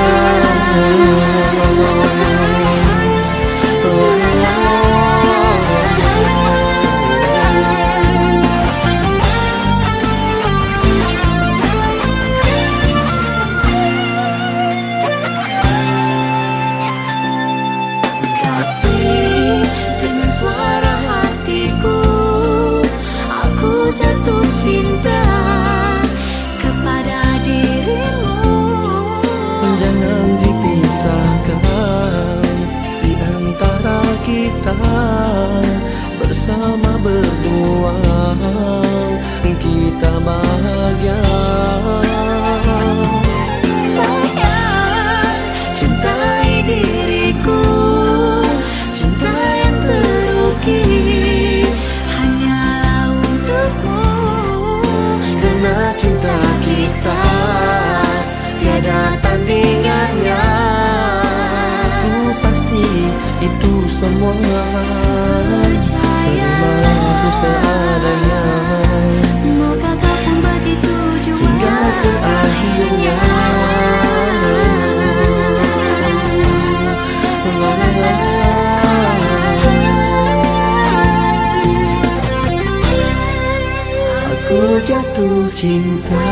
Kasih, dengan suara hatiku aku jatuh cinta kepada dirimu. Jangan dipisahkan di antara kita, bersama berdua kita bahagia. Sayang, cintai diriku, cinta yang terukir hanyalah untukmu. Karena cinta kita tiada tandingannya. Ku pasti itu semua. Terimalah aku seadanya. Moga kau pun begitu jua Hingga ke akhirnya. Aku jatuh cinta.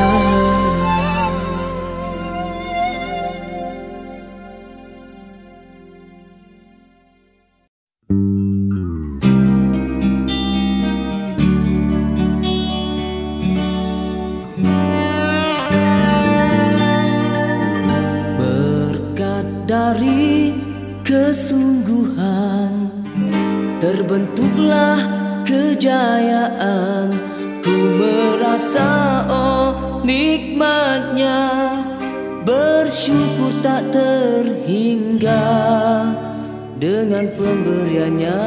Berkat dari kesungguhan terbentuklah kejayaan. Ku merasa oh nikmatnya, bersyukur tak terhingga dengan pemberiannya.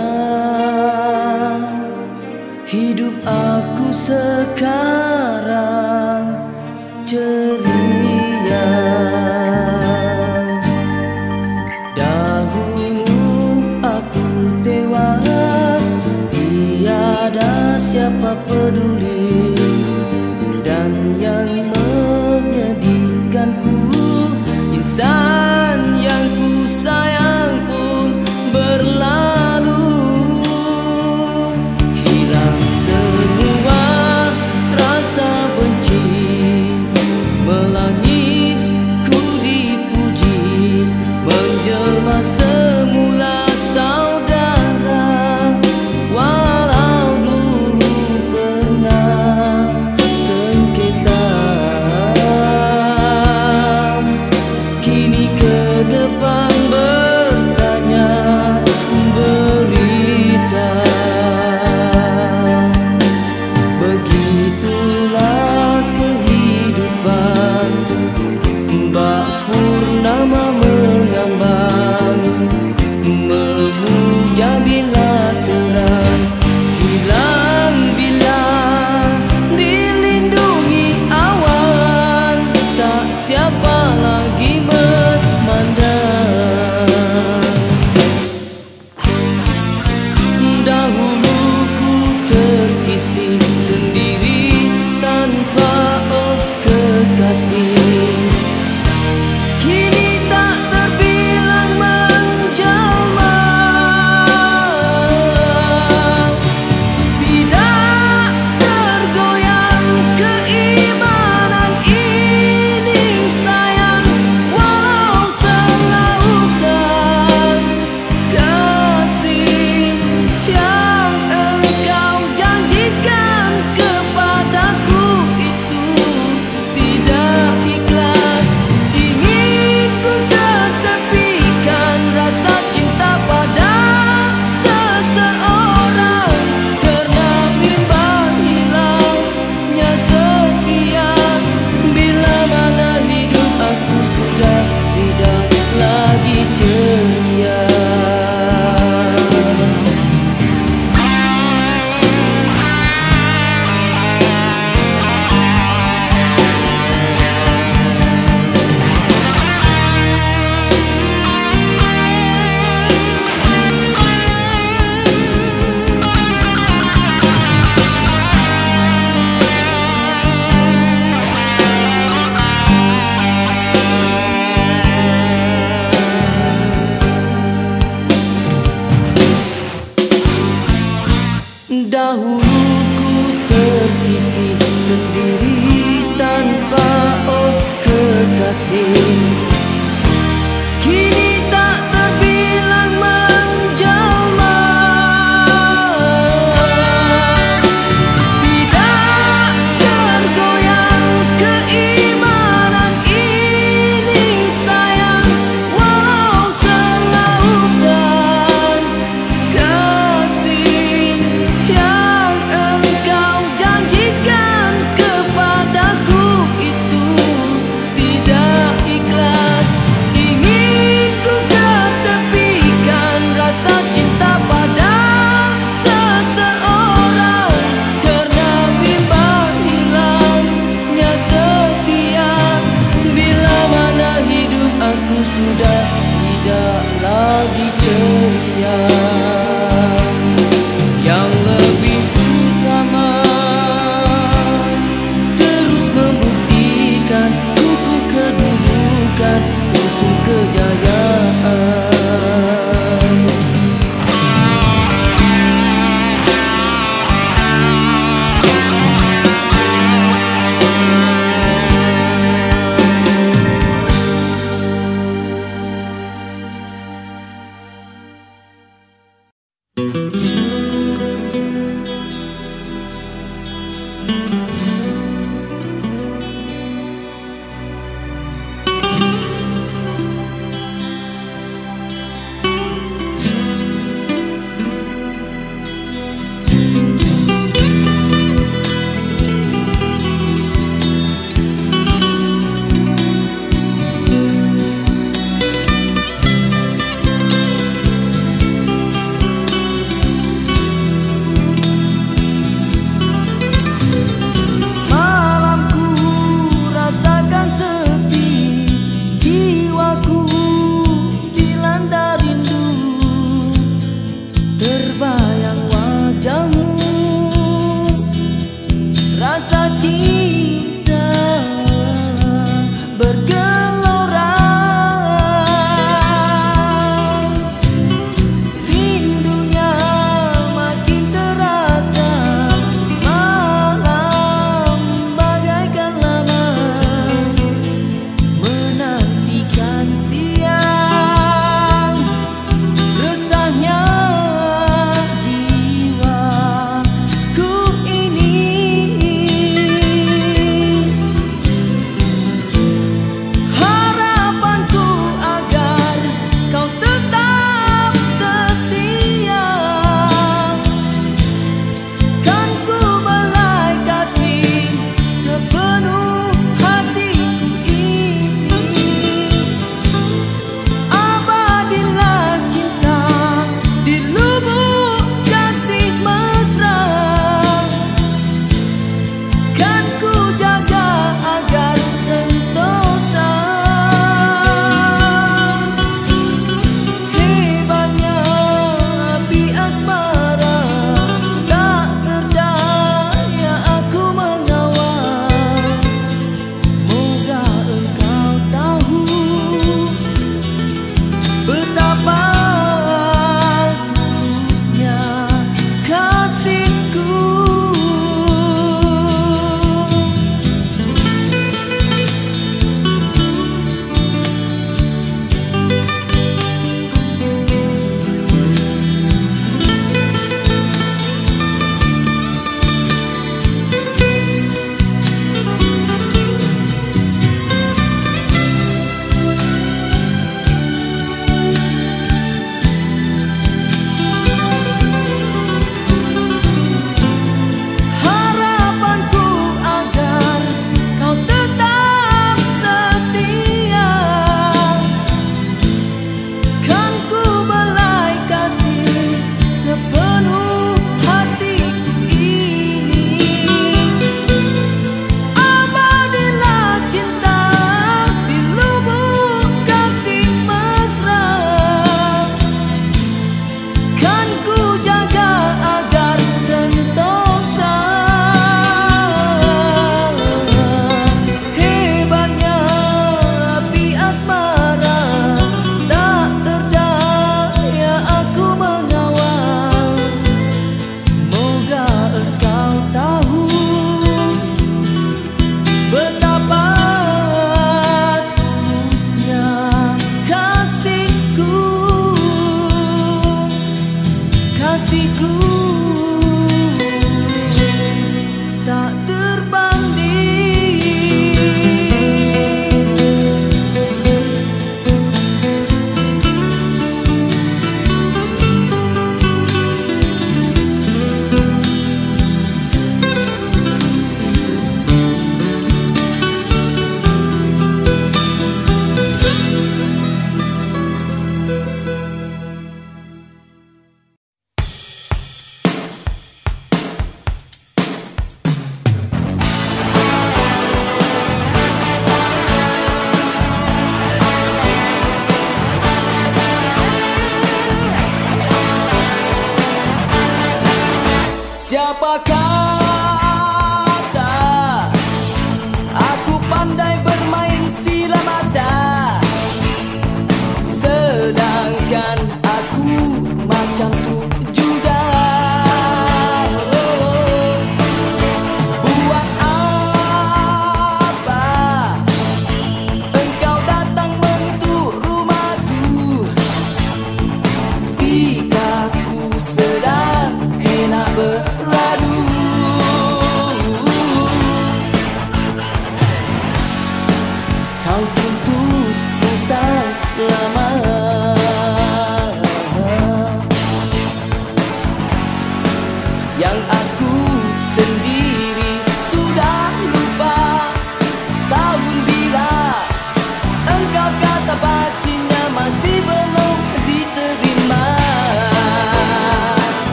Hidup aku sekarang ceria. Dahulu aku tewas, tiada siapa peduli, dan yang menyedihkanku insan yang ku sayang pun berlalu. Hilang semua rasa benci melanda kekasih. Kini tak terbilang menjelma, tidak tergoyang keimanan ini sayang, walau selautan kasih yang engkau janjikan kepadaku itu tidak ikhlas. Ingin ku ketepikan rasa cinta pada seseorang, karena bimbang hilangnya setia bila mana hidup aku sudah tidak lagi ceria. Dahulu ku tersisih sendiri tanpa oh kekasih. Kini tak terbilang menjelma, tidak tergoyang keimanan ini sayang, walau selautan kasih yang engkau janjikan kepada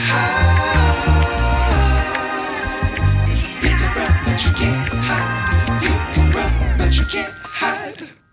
hide. You can run, but you can't hide.